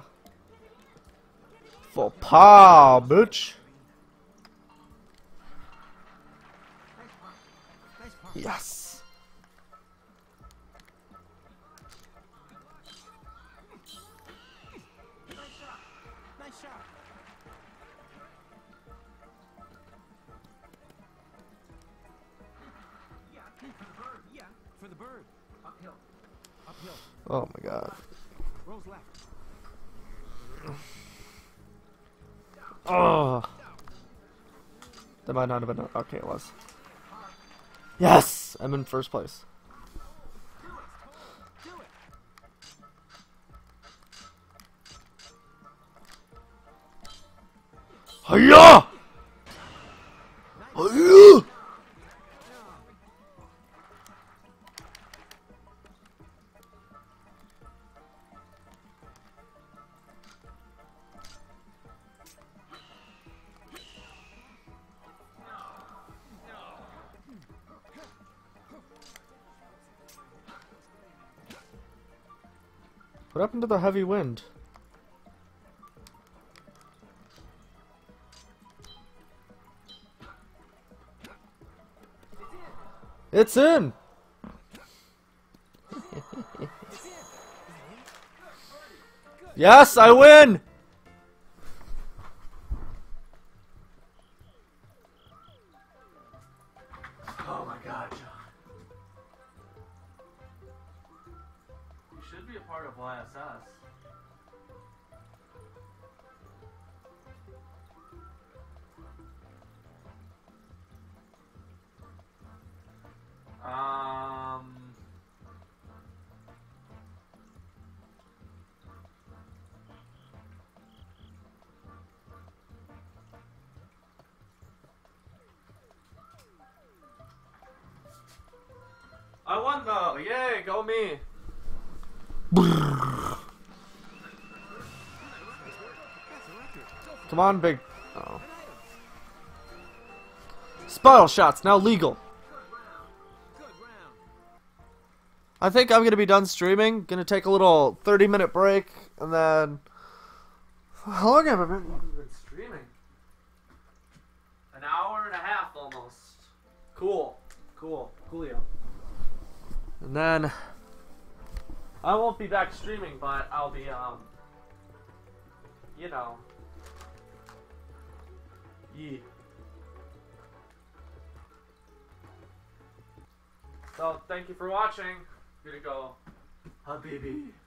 For power, bitch. Nice par. Yes. Nice shot. Yeah. For the bird. Yeah. For the bird. Uphill. Uphill. Oh my god. Rolls left. Oh. That might not have been. Okay, it was. Yes! I'm in first place. Do it. Hiya! Hiya! What happened to the heavy wind? It's in! Yes, I win! Oh my god, John. You should be a part of Y S S. Um... I won though! Yay, go me! Come on, big... Oh. Spiral shots, now legal! Good round. I think I'm gonna be done streaming. Gonna take a little thirty minute break, and then... How long have I been, been streaming? An hour and a half, almost. Cool. Cool. Coolio. And then... I won't be back streaming, but I'll be, um... You know... Yeah. So thank you for watching. I'm gonna go, Habibi.